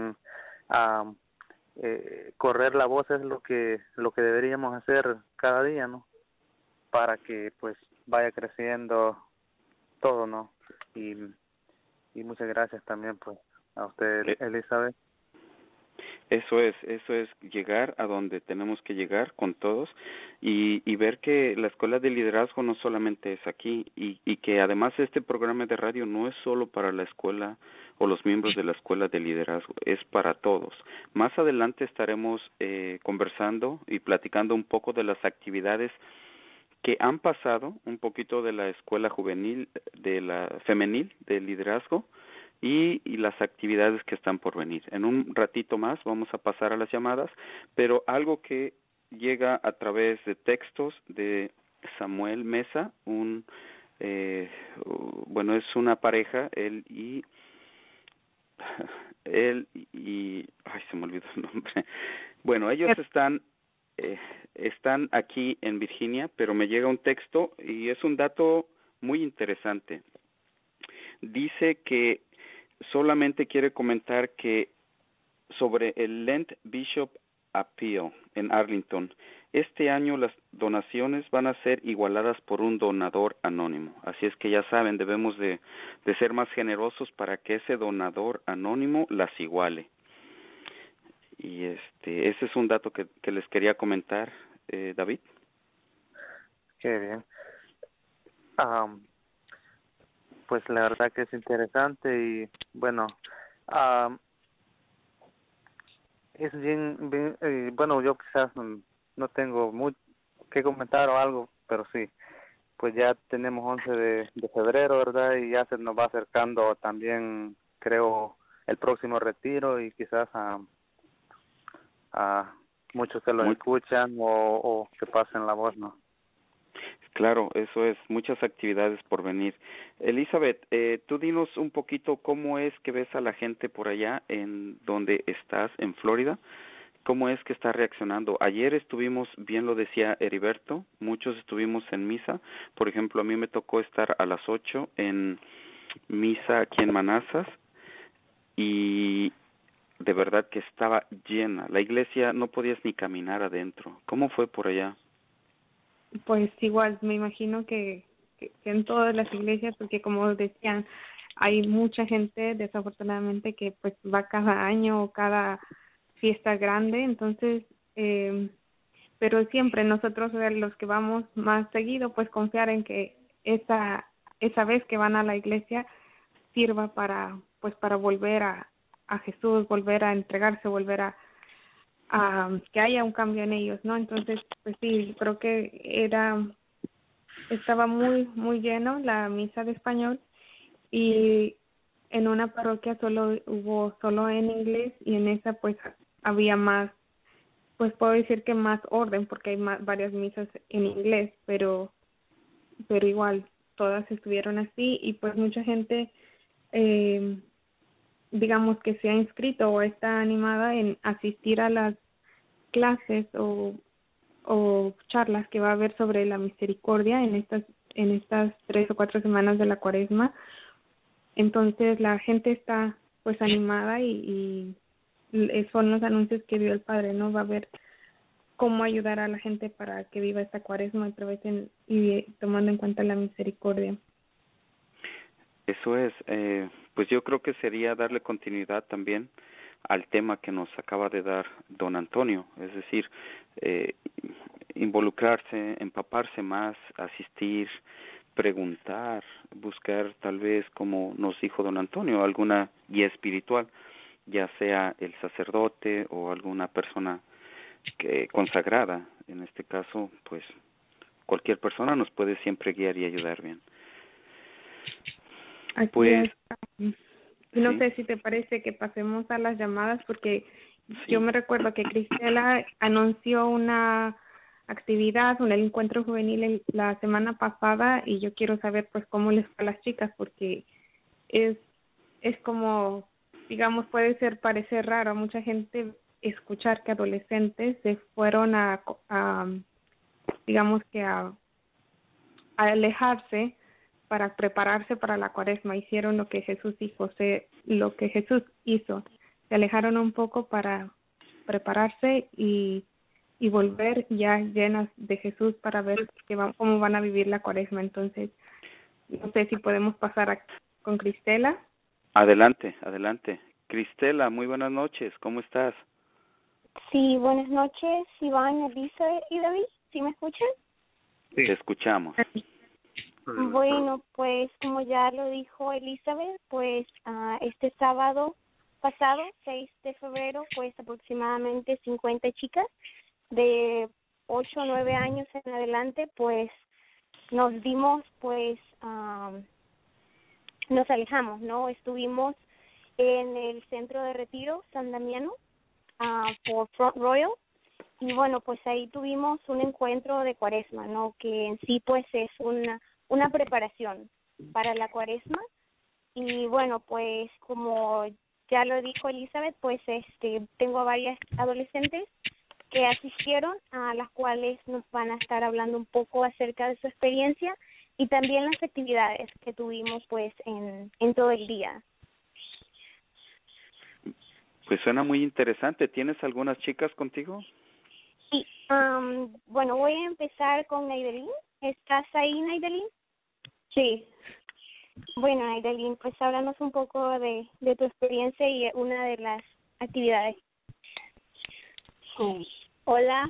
correr la voz es lo que deberíamos hacer cada día, ¿no? Para que, pues, vaya creciendo todo, ¿no? Y muchas gracias también, pues, a usted, Elizabeth. Eso es llegar a donde tenemos que llegar con todos y ver que la Escuela de Liderazgo no solamente es aquí y que además este programa de radio no es solo para la escuela o los miembros de la Escuela de Liderazgo, es para todos. Más adelante estaremos conversando y platicando un poco de las actividades que han pasado, un poquito de la escuela juvenil, de la femenil de liderazgo, y las actividades que están por venir. En un ratito más vamos a pasar a las llamadas, pero algo que llega a través de textos de Samuel Mesa, es una pareja, él y ay, se me olvidó el nombre. Bueno, ellos están aquí en Virginia, pero me llega un texto y es un dato muy interesante. Dice que solamente quiere comentar que sobre el Lent Bishop Appeal en Arlington, este año las donaciones van a ser igualadas por un donador anónimo. Así es que ya saben, debemos de ser más generosos para que ese donador anónimo las iguale. Y ese es un dato que les quería comentar, David. Qué bien. Pues la verdad que es interesante y bueno, es bien bueno, yo quizás no tengo mucho que comentar o algo, pero sí, pues ya tenemos 11 de febrero, ¿verdad? Y ya se nos va acercando también, creo, el próximo retiro y quizás a muchos que lo escuchan o que pasen la voz, ¿no? Claro, eso es, muchas actividades por venir. Elizabeth, tú dinos un poquito cómo es que ves a la gente por allá en donde estás, en Florida, cómo es que está reaccionando. Ayer estuvimos, bien lo decía Heriberto, muchos estuvimos en misa. Por ejemplo, a mí me tocó estar a las 8 en misa aquí en Manassas y de verdad que estaba llena. La iglesia no podías ni caminar adentro. ¿Cómo fue por allá? Pues igual, me imagino que en todas las iglesias, porque como decían, hay mucha gente desafortunadamente que pues va cada año o cada fiesta grande, entonces, pero siempre nosotros los que vamos más seguido, pues confiar en que esa vez que van a la iglesia sirva para volver a Jesús, volver a entregarse, volver a que haya un cambio en ellos, ¿no? Entonces, pues sí, creo que estaba muy lleno la misa de español y en una parroquia solo en inglés y en esa pues había más, pues puedo decir que más orden porque hay varias misas en inglés, pero igual todas estuvieron así y pues mucha gente digamos que se ha inscrito o está animada en asistir a las clases o charlas que va a haber sobre la misericordia en estas 3 o 4 semanas de la Cuaresma. Entonces la gente está pues animada y son los anuncios que dio el Padre, ¿no? Va a ver cómo ayudar a la gente para que viva esta Cuaresma a través y tomando en cuenta la misericordia. Eso es, pues yo creo que sería darle continuidad también al tema que nos acaba de dar don Antonio, es decir, involucrarse, empaparse más, asistir, preguntar, buscar tal vez, como nos dijo don Antonio, alguna guía espiritual, ya sea el sacerdote o alguna persona consagrada. En este caso, pues cualquier persona nos puede siempre guiar y ayudar bien. Así pues es. No ¿sí? sé si te parece que pasemos a las llamadas porque Sí. yo me recuerdo que Cristela anunció una actividad, el encuentro juvenil la semana pasada y yo quiero saber pues cómo les fue a las chicas porque es como, digamos, puede parecer raro a mucha gente escuchar que adolescentes se fueron a digamos que a alejarse para prepararse para la Cuaresma, hicieron lo que Jesús hizo, se alejaron un poco para prepararse y volver ya llenas de Jesús para ver cómo van a vivir la Cuaresma. Entonces, no sé si podemos pasar con Cristela. Adelante. Cristela, muy buenas noches, ¿cómo estás? Sí, buenas noches, Iván, Elisa y David, ¿sí me escuchan? Sí. Te escuchamos. Bueno, pues como ya lo dijo Elizabeth, pues este sábado pasado, 6 de febrero, pues aproximadamente 50 chicas de 8 o 9 años en adelante, pues nos dimos, pues nos alejamos, ¿no? Estuvimos en el centro de retiro San Damiano por Front Royal y bueno, pues ahí tuvimos un encuentro de Cuaresma, ¿no? Que en sí pues es una preparación para la Cuaresma y bueno, pues como ya lo dijo Elizabeth, pues tengo varias adolescentes que asistieron, a las cuales nos van a estar hablando un poco acerca de su experiencia y también las actividades que tuvimos pues en todo el día. Pues suena muy interesante. ¿Tienes algunas chicas contigo? Sí, bueno, voy a empezar con Naidelin. ¿Estás ahí, Naidelin? Sí. Bueno, Naidelin, pues háblanos un poco de tu experiencia y una de las actividades. Hola.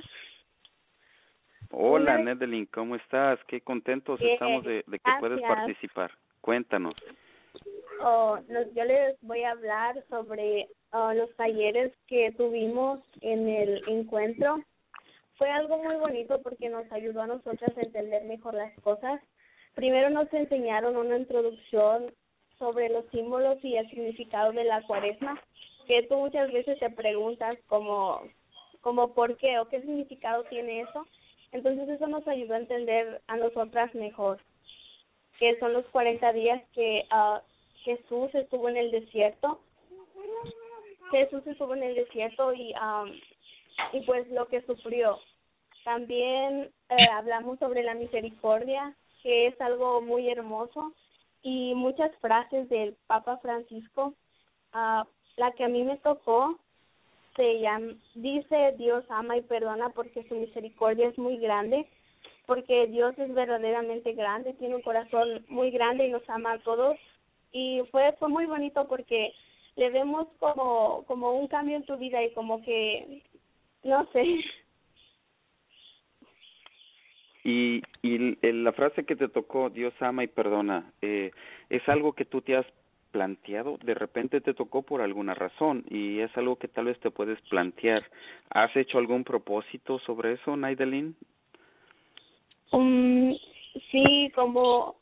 Hola, Nedelin, ¿cómo estás? Qué contentos estamos de que puedas participar. Cuéntanos. Yo les voy a hablar sobre los talleres que tuvimos en el encuentro. Fue algo muy bonito porque nos ayudó a nosotras a entender mejor las cosas. Primero nos enseñaron una introducción sobre los símbolos y el significado de la Cuaresma, que tú muchas veces te preguntas como por qué o qué significado tiene eso. Entonces eso nos ayudó a entender a nosotras mejor, que son los 40 días que Jesús estuvo en el desierto. Jesús estuvo en el desierto y pues lo que sufrió. También hablamos sobre la misericordia, que es algo muy hermoso, y muchas frases del Papa Francisco. La que a mí me tocó dice: Dios ama y perdona porque su misericordia es muy grande, porque Dios es verdaderamente grande, tiene un corazón muy grande y nos ama a todos. Y fue muy bonito porque le vemos como un cambio en tu vida y como que, no sé. Y la frase que te tocó, Dios ama y perdona, ¿es algo que tú te has planteado? De repente te tocó por alguna razón y es algo que tal vez te puedes plantear. ¿Has hecho algún propósito sobre eso, Naidelin? Sí, como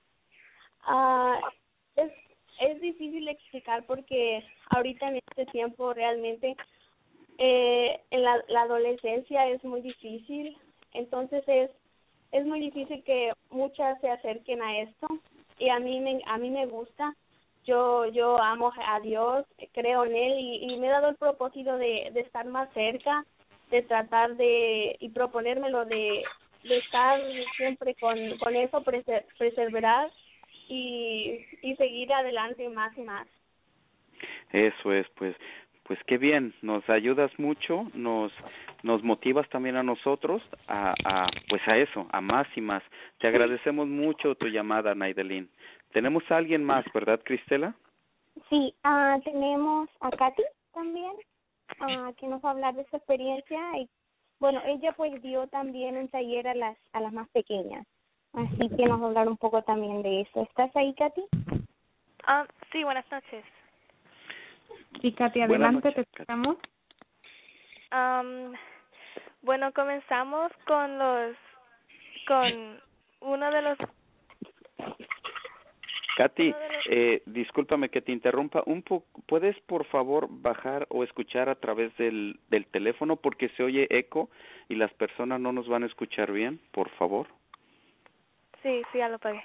es difícil explicar porque ahorita en este tiempo realmente en la adolescencia es muy difícil, entonces es muy difícil que muchas se acerquen a esto, y a mí me gusta. Yo amo a Dios, creo en él, y me he dado el propósito de estar más cerca, de tratar y proponérmelo de estar siempre con eso, perseverar y seguir adelante más y más. Eso es, pues qué bien, nos ayudas mucho, nos motivas también a nosotros a eso, a más y más. Te agradecemos mucho tu llamada, Naidelin. Tenemos a alguien más, ¿verdad, Cristela? Sí, tenemos a Katy también, que nos va a hablar de su experiencia. Y bueno, ella pues dio también un taller a las más pequeñas, así que nos va a hablar un poco también de eso. ¿Estás ahí, Katy? Sí, buenas noches. Sí, Katy, adelante, te escuchamos. Bueno, comenzamos con uno de los... Katy, discúlpame que te interrumpa un poco. ¿Puedes, por favor, bajar o escuchar a través del teléfono porque se oye eco y las personas no nos van a escuchar bien, por favor? Sí, ya lo pagué.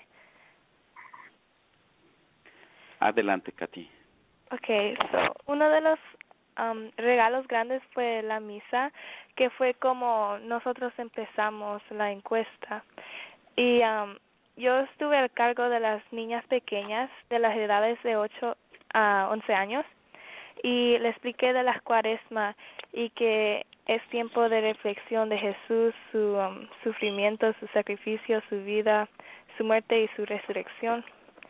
Adelante, Katy. Okay, uno de los regalos grandes fue la misa, que fue como nosotros empezamos la encuesta. Y yo estuve al cargo de las niñas pequeñas de las edades de 8 a 11 años y le expliqué de la Cuaresma y que es tiempo de reflexión de Jesús, su sufrimiento, su sacrificio, su vida, su muerte y su resurrección.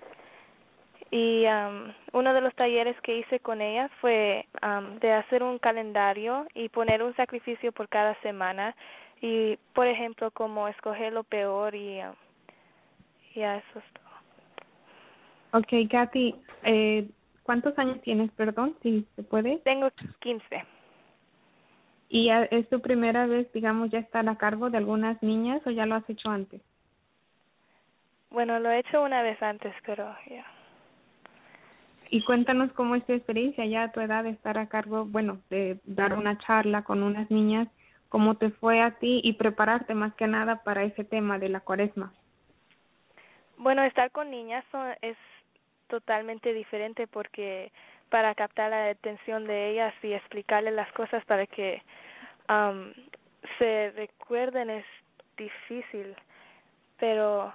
Y uno de los talleres que hice con ellas fue de hacer un calendario y poner un sacrificio por cada semana y, por ejemplo, como escoger lo peor y ya eso es todo. Okay, Katy, ¿cuántos años tienes, perdón, si se puede? Tengo 15. ¿Y es tu primera vez, digamos, ya estar a cargo de algunas niñas o ya lo has hecho antes? Bueno, lo he hecho una vez antes, pero ya. Y cuéntanos cómo es tu experiencia ya a tu edad de estar a cargo, bueno, de dar una charla con unas niñas, cómo te fue a ti y prepararte más que nada para ese tema de la Cuaresma. Bueno, estar con niñas es totalmente diferente porque para captar la atención de ellas y explicarles las cosas para que se recuerden es difícil, pero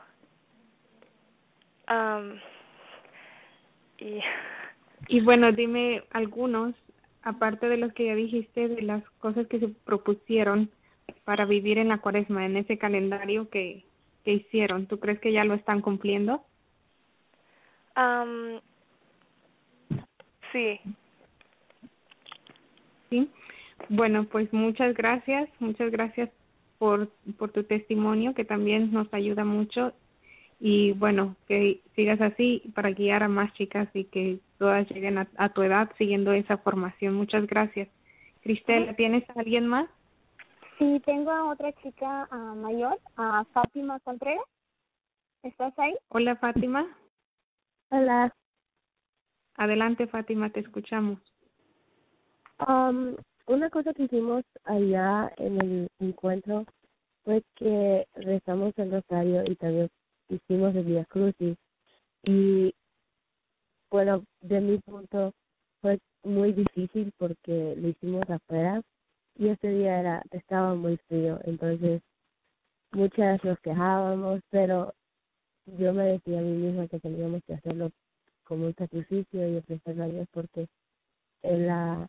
y bueno, dime algunos, aparte de los que ya dijiste, de las cosas que se propusieron para vivir en la Cuaresma, en ese calendario que hicieron. ¿Tú crees que ya lo están cumpliendo? Sí. Sí. Bueno, pues muchas gracias por tu testimonio, que también nos ayuda mucho. Y bueno, que sigas así para guiar a más chicas y que todas lleguen a tu edad siguiendo esa formación. Muchas gracias. Cristela, ¿tienes a alguien más? Sí, tengo a otra chica mayor, a Fátima Contreras. ¿Estás ahí? Hola, Fátima. Hola. Adelante, Fátima, te escuchamos. Una cosa que hicimos allá en el encuentro fue que rezamos el rosario y también hicimos el Vía Crucis. Y bueno, de mi punto fue muy difícil porque lo hicimos afuera y ese día estaba muy frío, entonces muchas nos quejábamos, pero yo me decía a mí misma que teníamos que hacerlo como un sacrificio y ofrecerlo a Dios porque Él ha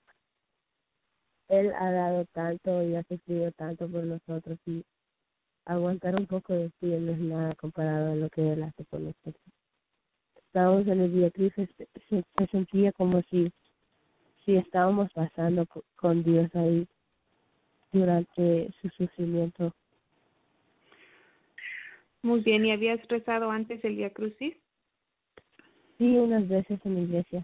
dado tanto y ha sufrido tanto por nosotros y aguantar un poco de frío no es nada comparado a lo que Él hace por nosotros. Estábamos en el Vía Crucis, se sentía como si estábamos pasando con Dios ahí durante su sufrimiento. Muy bien, ¿y habías rezado antes el Vía Crucis? Sí, unas veces en la iglesia.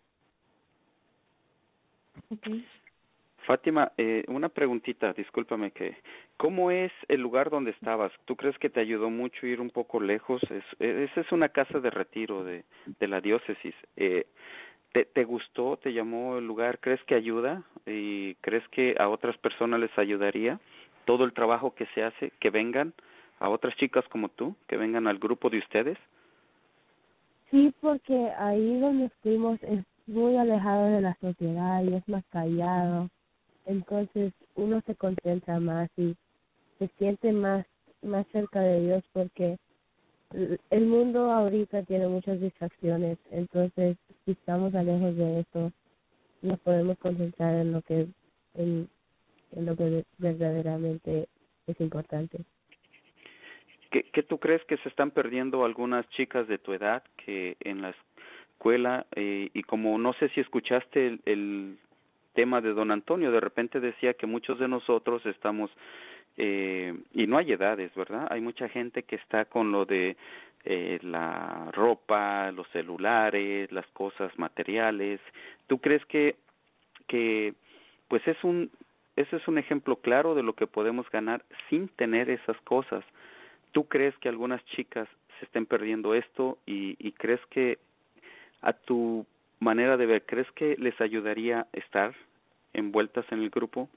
Okay. Fátima, una preguntita, discúlpame ¿cómo es el lugar donde estabas? ¿Tú crees que te ayudó mucho ir un poco lejos? Esa es una casa de retiro de la diócesis. ¿Te gustó? ¿Te llamó el lugar? ¿Crees que ayuda? ¿Y crees que a otras personas les ayudaría todo el trabajo que se hace? ¿Que vengan a otras chicas como tú? ¿Que vengan al grupo de ustedes? Sí, porque ahí donde fuimos es muy alejado de la sociedad y es más callado. Entonces uno se concentra más y se siente más cerca de Dios porque el mundo ahorita tiene muchas distracciones. Entonces, si estamos lejos de eso, nos podemos concentrar en lo que verdaderamente es importante. ¿Qué tú crees que se están perdiendo algunas chicas de tu edad que en la escuela, y como no sé si escuchaste el tema de don Antonio, de repente decía que muchos de nosotros estamos, y no hay edades, ¿verdad? Hay mucha gente que está con lo de la ropa, los celulares, las cosas materiales. ¿Tú crees que pues ese es un ejemplo claro de lo que podemos ganar sin tener esas cosas? ¿Tú crees que algunas chicas se estén perdiendo esto y crees que a tu manera de ver, crees que les ayudaría estar envueltas en el grupo?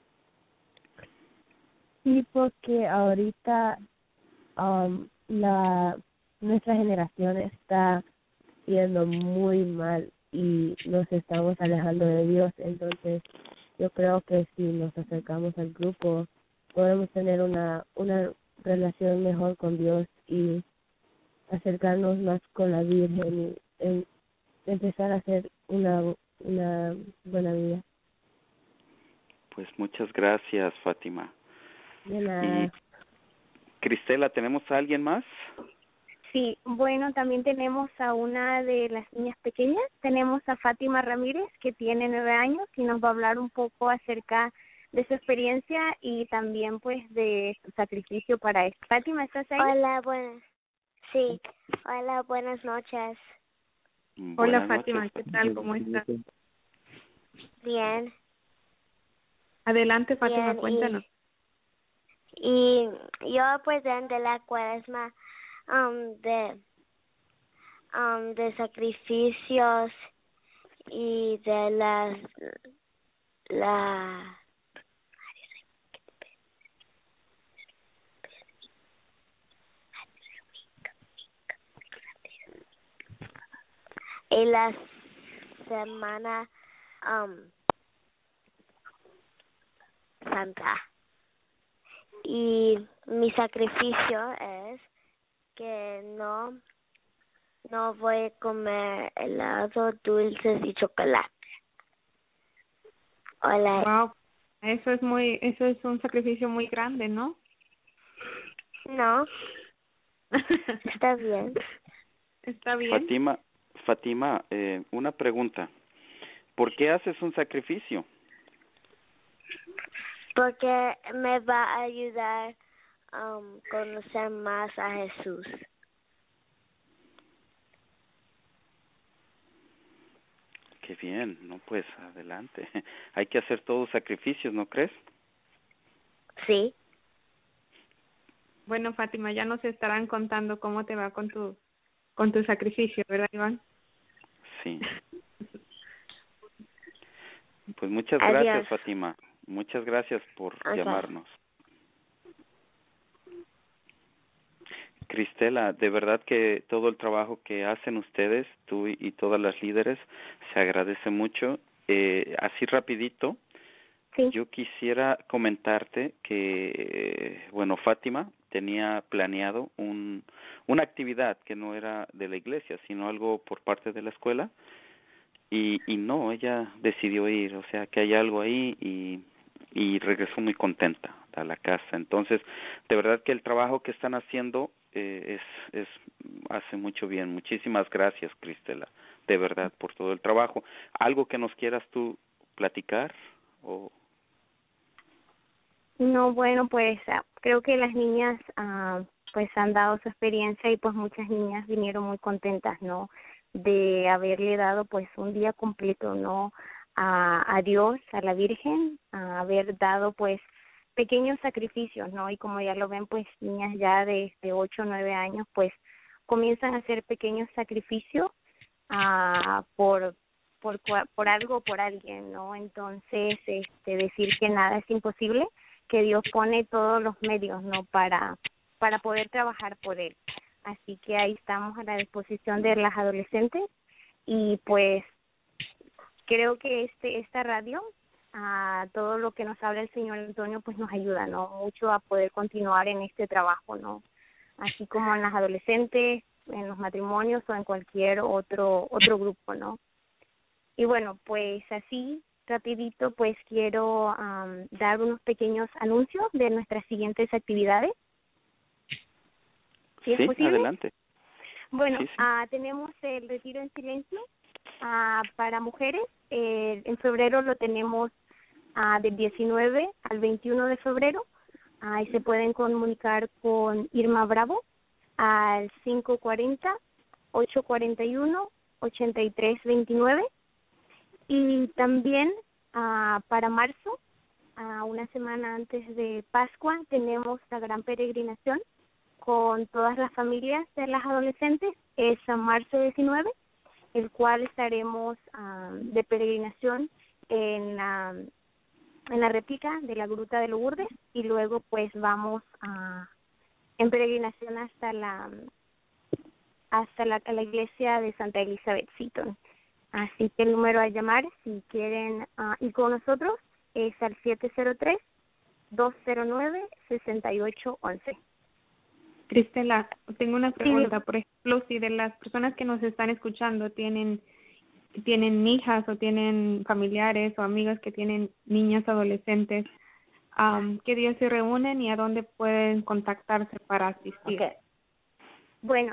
Sí, porque ahorita nuestra generación está yendo muy mal y nos estamos alejando de Dios, entonces yo creo que si nos acercamos al grupo podemos tener una relación mejor con Dios y acercarnos más con la Virgen y empezar a hacer una buena vida. Pues muchas gracias, Fátima. De nada. Y Cristela, ¿tenemos a alguien más? Sí, bueno, también tenemos a una de las niñas pequeñas, tenemos a Fátima Ramírez, que tiene 9 años y nos va a hablar un poco acerca de su experiencia y también pues de su sacrificio para esto. Fátima, ¿estás ahí? Hola, sí, hola, buenas noches. Hola Fátima, ¿qué tal? ¿Cómo estás? Bien. Adelante Fátima, Bien, cuéntanos. Y yo pues durante la Cuaresma de sacrificios y de la semana santa. Y mi sacrificio es que no voy a comer helado, dulces y chocolate. Hola. Wow, eso es un sacrificio muy grande, ¿no? No. Está bien. Está bien. Fátima, una pregunta. ¿Por qué haces un sacrificio? Porque me va a ayudar conocer más a Jesús. Qué bien, no, pues adelante. Hay que hacer todos sacrificios, ¿no crees? Sí. Bueno, Fátima, ya nos estarán contando cómo te va con tu sacrificio, ¿verdad, Iván? Sí. Pues muchas Adiós. gracias, Fátima. Muchas gracias por llamarnos. Cristela, de verdad que todo el trabajo que hacen ustedes, tú y todas las líderes, se agradece mucho. Así rapidito, sí. Yo quisiera comentarte que, bueno, Fátima tenía planeado una actividad que no era de la iglesia, sino algo por parte de la escuela, y no, ella decidió ir, o sea que hay algo ahí y regresó muy contenta a la casa. Entonces, de verdad que el trabajo que están haciendo hace mucho bien. Muchísimas gracias, Cristela, de verdad, por todo el trabajo. ¿Algo que nos quieras tú platicar? No, bueno, pues creo que las niñas pues han dado su experiencia y pues muchas niñas vinieron muy contentas, ¿no? De haberle dado pues un día completo, ¿no? A Dios, a la Virgen, a haber dado pues pequeños sacrificios, ¿no? Y como ya lo ven, pues niñas ya de 8 o 9 años, pues comienzan a hacer pequeños sacrificios por algo, por alguien, ¿no? Entonces, decir que nada es imposible, que Dios pone todos los medios, ¿no? Para poder trabajar por Él. Así que ahí estamos a la disposición de las adolescentes y pues creo que esta radio, todo lo que nos habla el señor Antonio, pues nos ayuda, ¿no? Mucho a poder continuar en este trabajo, ¿no? Así como en las adolescentes, en los matrimonios o en cualquier otro grupo, ¿no? Y bueno, pues así, rapidito, pues quiero dar unos pequeños anuncios de nuestras siguientes actividades. ¿Sí es posible? Adelante. Bueno, sí. Tenemos el retiro en silencio para mujeres. En febrero lo tenemos del 19 al 21 de febrero. Ahí se pueden comunicar con Irma Bravo al 540-841-8329. Y también para marzo, una semana antes de Pascua, tenemos la gran peregrinación con todas las familias de las adolescentes. Es marzo 19, el cual estaremos de peregrinación en la réplica de la Gruta de Lourdes y luego pues vamos en peregrinación hasta la iglesia de Santa Elizabeth Seton. Así que el número a llamar si quieren ir con nosotros es al 703-209-6811. Cristela, tengo una pregunta. Sí. Por ejemplo, si de las personas que nos están escuchando tienen hijas o tienen familiares o amigas que tienen niñas adolescentes, ¿qué días se reúnen y a dónde pueden contactarse para asistir? Okay. Bueno,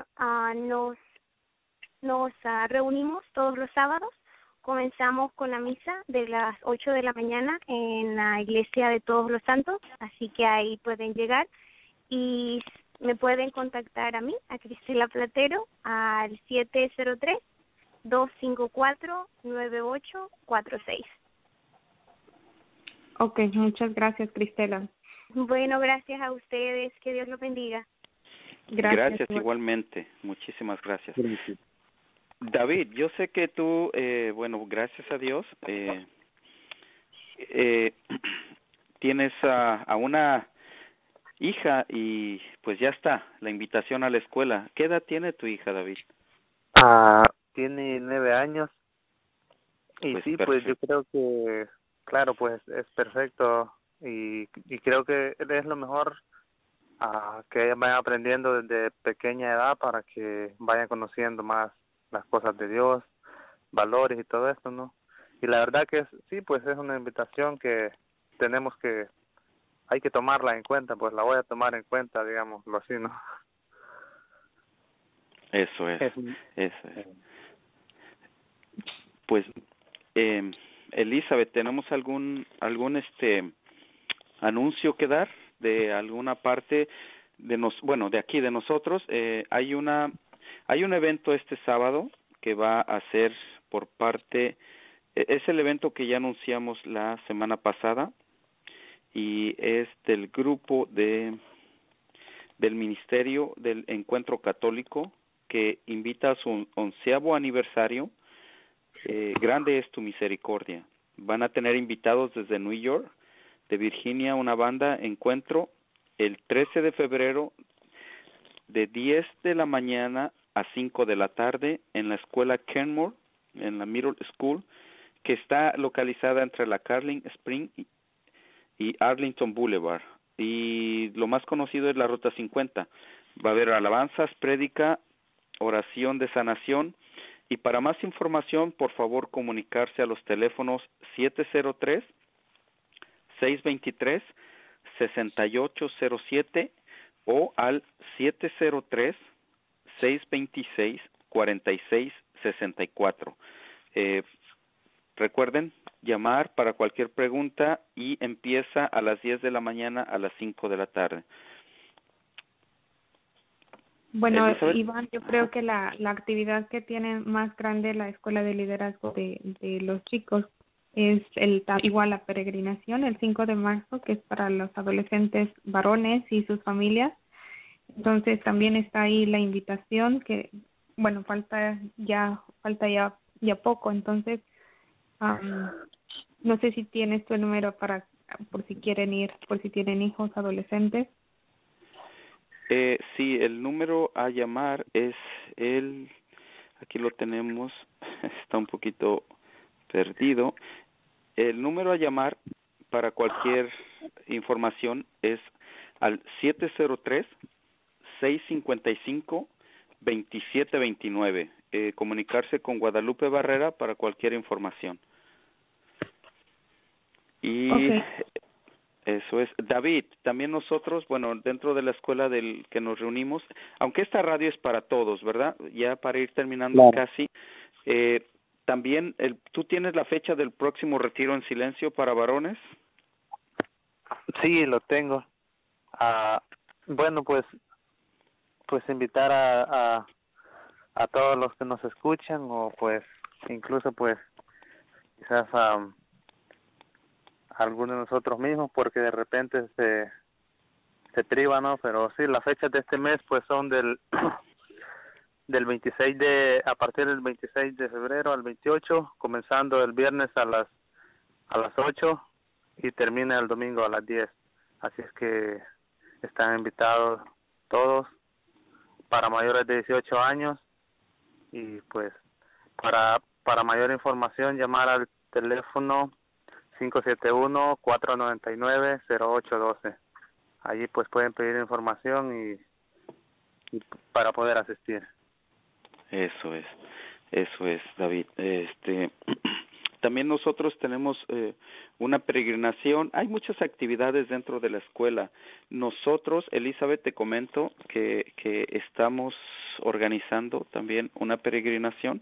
nos reunimos todos los sábados. Comenzamos con la misa de las 8 de la mañana en la iglesia de Todos los Santos, así que ahí pueden llegar y me pueden contactar a mí, a Cristela Platero, al 703-254-9846. Ok, muchas gracias, Cristela. Bueno, gracias a ustedes, que Dios los bendiga. Gracias igualmente, muchísimas gracias. David, yo sé que tú, bueno, gracias a Dios, tienes a una hija y pues ya está, la invitación a la escuela. ¿Qué edad tiene tu hija, David? Tiene 9 años y pues sí, perfecto. Pues yo creo que, claro, pues es perfecto y creo que es lo mejor que ellas vayan aprendiendo desde pequeña edad para que vayan conociendo más las cosas de Dios, valores y todo esto, ¿no? Y la verdad que sí, pues es una invitación que hay que tomarla en cuenta, pues la voy a tomar en cuenta, digámoslo así, ¿no? Eso es. Pues, Elizabeth, ¿tenemos algún anuncio que dar de alguna parte de aquí de nosotros? Hay un evento este sábado que va a ser por parte, es el evento que ya anunciamos la semana pasada y es del grupo del Ministerio del Encuentro Católico que invita a su 11º aniversario. Grande es tu misericordia. Van a tener invitados desde New York, de Virginia, una banda Encuentro, el 13 de febrero de 10 de la mañana a 5 de la tarde en la escuela Kenmore, en la Middle School, que está localizada entre la Carling Spring y Arlington Boulevard. Y lo más conocido es la Ruta 50. Va a haber alabanzas, prédica, oración de sanación. Y para más información, por favor, comunicarse a los teléfonos 703-623-6807 o al 703-626-4664. Recuerden llamar para cualquier pregunta y empieza a las 10 de la mañana a las 5 de la tarde. Bueno, Elizabeth. Iván, yo creo que la actividad que tiene más grande la Escuela de Liderazgo de los chicos es igual la peregrinación, el 5 de marzo, que es para los adolescentes varones y sus familias. Entonces también está ahí la invitación que, bueno, falta ya poco. Entonces, no sé si tienes tu número por si quieren ir, por si tienen hijos adolescentes. Sí, el número a llamar es aquí lo tenemos, está un poquito perdido. El número a llamar para cualquier información es al 703-655-2729. Comunicarse con Guadalupe Barrera para cualquier información. Y okay. Eso es. David, también nosotros, bueno, dentro de la escuela del que nos reunimos, aunque esta radio es para todos, ¿verdad? Ya para ir terminando casi, también ¿tú tienes la fecha del próximo retiro en silencio para varones? Sí, lo tengo. Bueno, pues invitar a todos los que nos escuchan, o pues incluso pues quizás a algunos de nosotros mismos, porque de repente se priva, ¿no? Pero sí, las fechas de este mes pues son del 26 a partir del 26 de febrero al 28, comenzando el viernes a las 8 y termina el domingo a las 10. Así es que están invitados todos, para mayores de 18 años, y pues para mayor información llamar al teléfono 571-499-0812. Allí pues pueden pedir información y para poder asistir. Eso es, David. También nosotros tenemos una peregrinación. Hay muchas actividades dentro de la escuela. Nosotros, Elizabeth, te comento que estamos organizando también una peregrinación,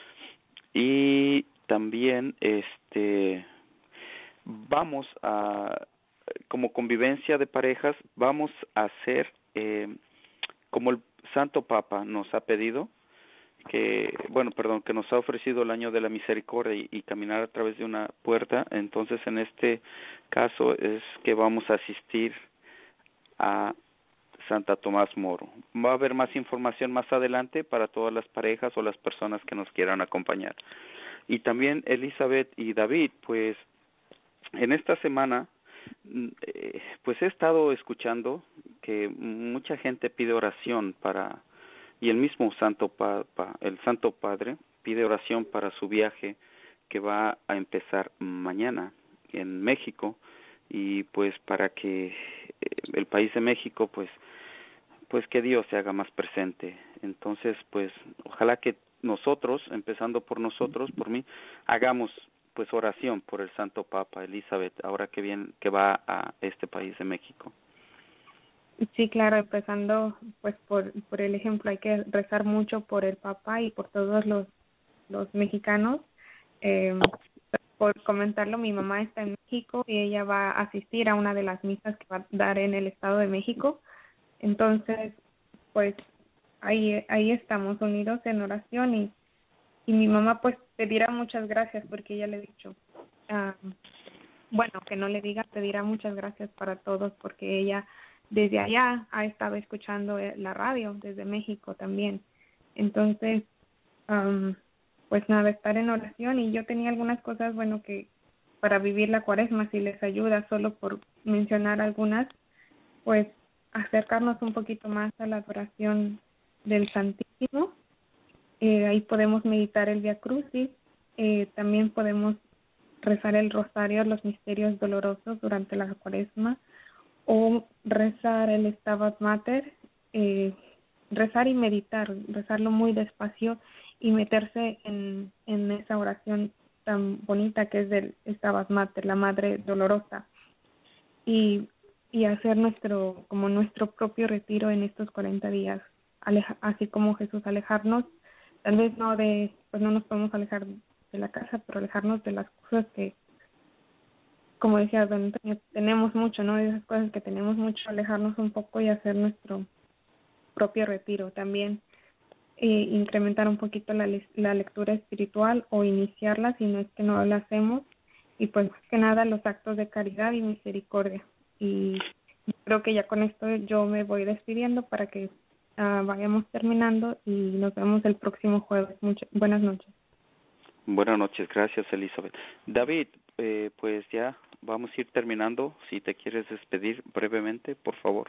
y también vamos a, como convivencia de parejas, vamos a hacer como el Santo Papa nos ha pedido, que nos ha ofrecido el año de la misericordia y caminar a través de una puerta. Entonces, en este caso es que vamos a asistir a Santa Tomás Moro. Va a haber más información más adelante para todas las parejas o las personas que nos quieran acompañar. Y también, Elizabeth y David, pues en esta semana pues he estado escuchando que mucha gente pide oración y el mismo el Santo Padre pide oración para su viaje que va a empezar mañana en México, y pues para que el país de México pues que Dios se haga más presente. Entonces pues ojalá que nosotros, empezando por nosotros, por mí, hagamos pues oración por el Santo Papa, Elizabeth, ahora que va a este país de México. Sí, claro, empezando pues por el ejemplo, hay que rezar mucho por el Papa y por todos los mexicanos. Por comentarlo, mi mamá está en México y ella va a asistir a una de las misas que va a dar en el Estado de México. Entonces, pues ahí estamos unidos en oración, y mi mamá pues te dirá muchas gracias, porque ella le he dicho, que no le diga, te dirá muchas gracias para todos, porque ella desde allá ha estado escuchando la radio, desde México también. Entonces, pues nada, estar en oración. Y yo tenía algunas cosas, que para vivir la Cuaresma, si les ayuda, solo por mencionar algunas, pues acercarnos un poquito más a la adoración del Santísimo. Ahí podemos meditar el Vía Crucis, también podemos rezar el rosario, los misterios dolorosos durante la Cuaresma, o rezar el Stabat Mater, rezar y meditar, rezarlo muy despacio y meterse en esa oración tan bonita que es del Stabat Mater, la Madre Dolorosa, y hacer nuestro propio retiro en estos 40 días, así como Jesús, alejarnos, tal vez no nos podemos alejar de la casa, pero alejarnos de las cosas que, como decía don Antonio, tenemos mucho, ¿no? De esas cosas que tenemos mucho, alejarnos un poco y hacer nuestro propio retiro. También incrementar un poquito la lectura espiritual o iniciarla si no es que no la hacemos, y pues más que nada los actos de caridad y misericordia. Y creo que ya con esto yo me voy despidiendo para que vayamos terminando y nos vemos el próximo jueves. Buenas noches. Buenas noches, gracias Elizabeth. David, pues ya vamos a ir terminando. Si te quieres despedir brevemente, por favor.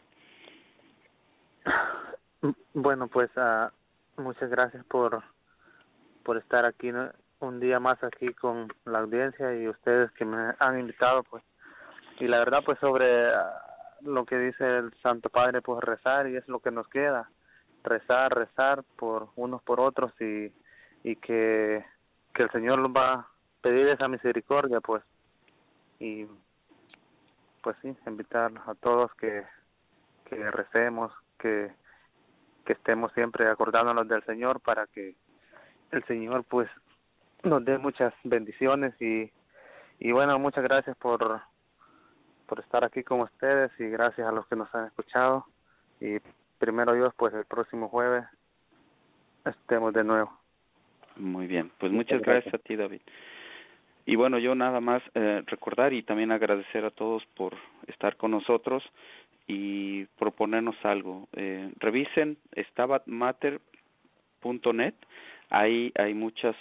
Bueno, pues muchas gracias por estar aquí, ¿no?, un día más aquí con la audiencia y ustedes que me han invitado, pues. Y la verdad, pues sobre lo que dice el Santo Padre, pues rezar, y es lo que nos queda, rezar por unos por otros, y que el Señor nos va a pedir esa misericordia, pues. Y pues sí, invitar a todos que recemos, que estemos siempre acordándonos del Señor, para que el Señor pues nos dé muchas bendiciones. Y bueno, muchas gracias por estar aquí con ustedes, y gracias a los que nos han escuchado, y primero Dios, pues el próximo jueves estemos de nuevo. Muy bien, pues muchas gracias a ti, David. Y bueno, yo nada más recordar y también agradecer a todos por estar con nosotros y proponernos algo. Revisen stabatmater.net, ahí hay muchas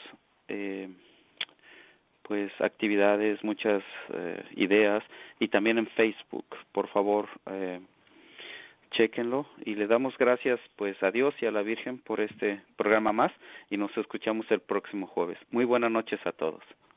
pues actividades, muchas ideas, y también en Facebook, por favor, chéquenlo, y le damos gracias pues a Dios y a la Virgen por este programa más, y nos escuchamos el próximo jueves. Muy buenas noches a todos.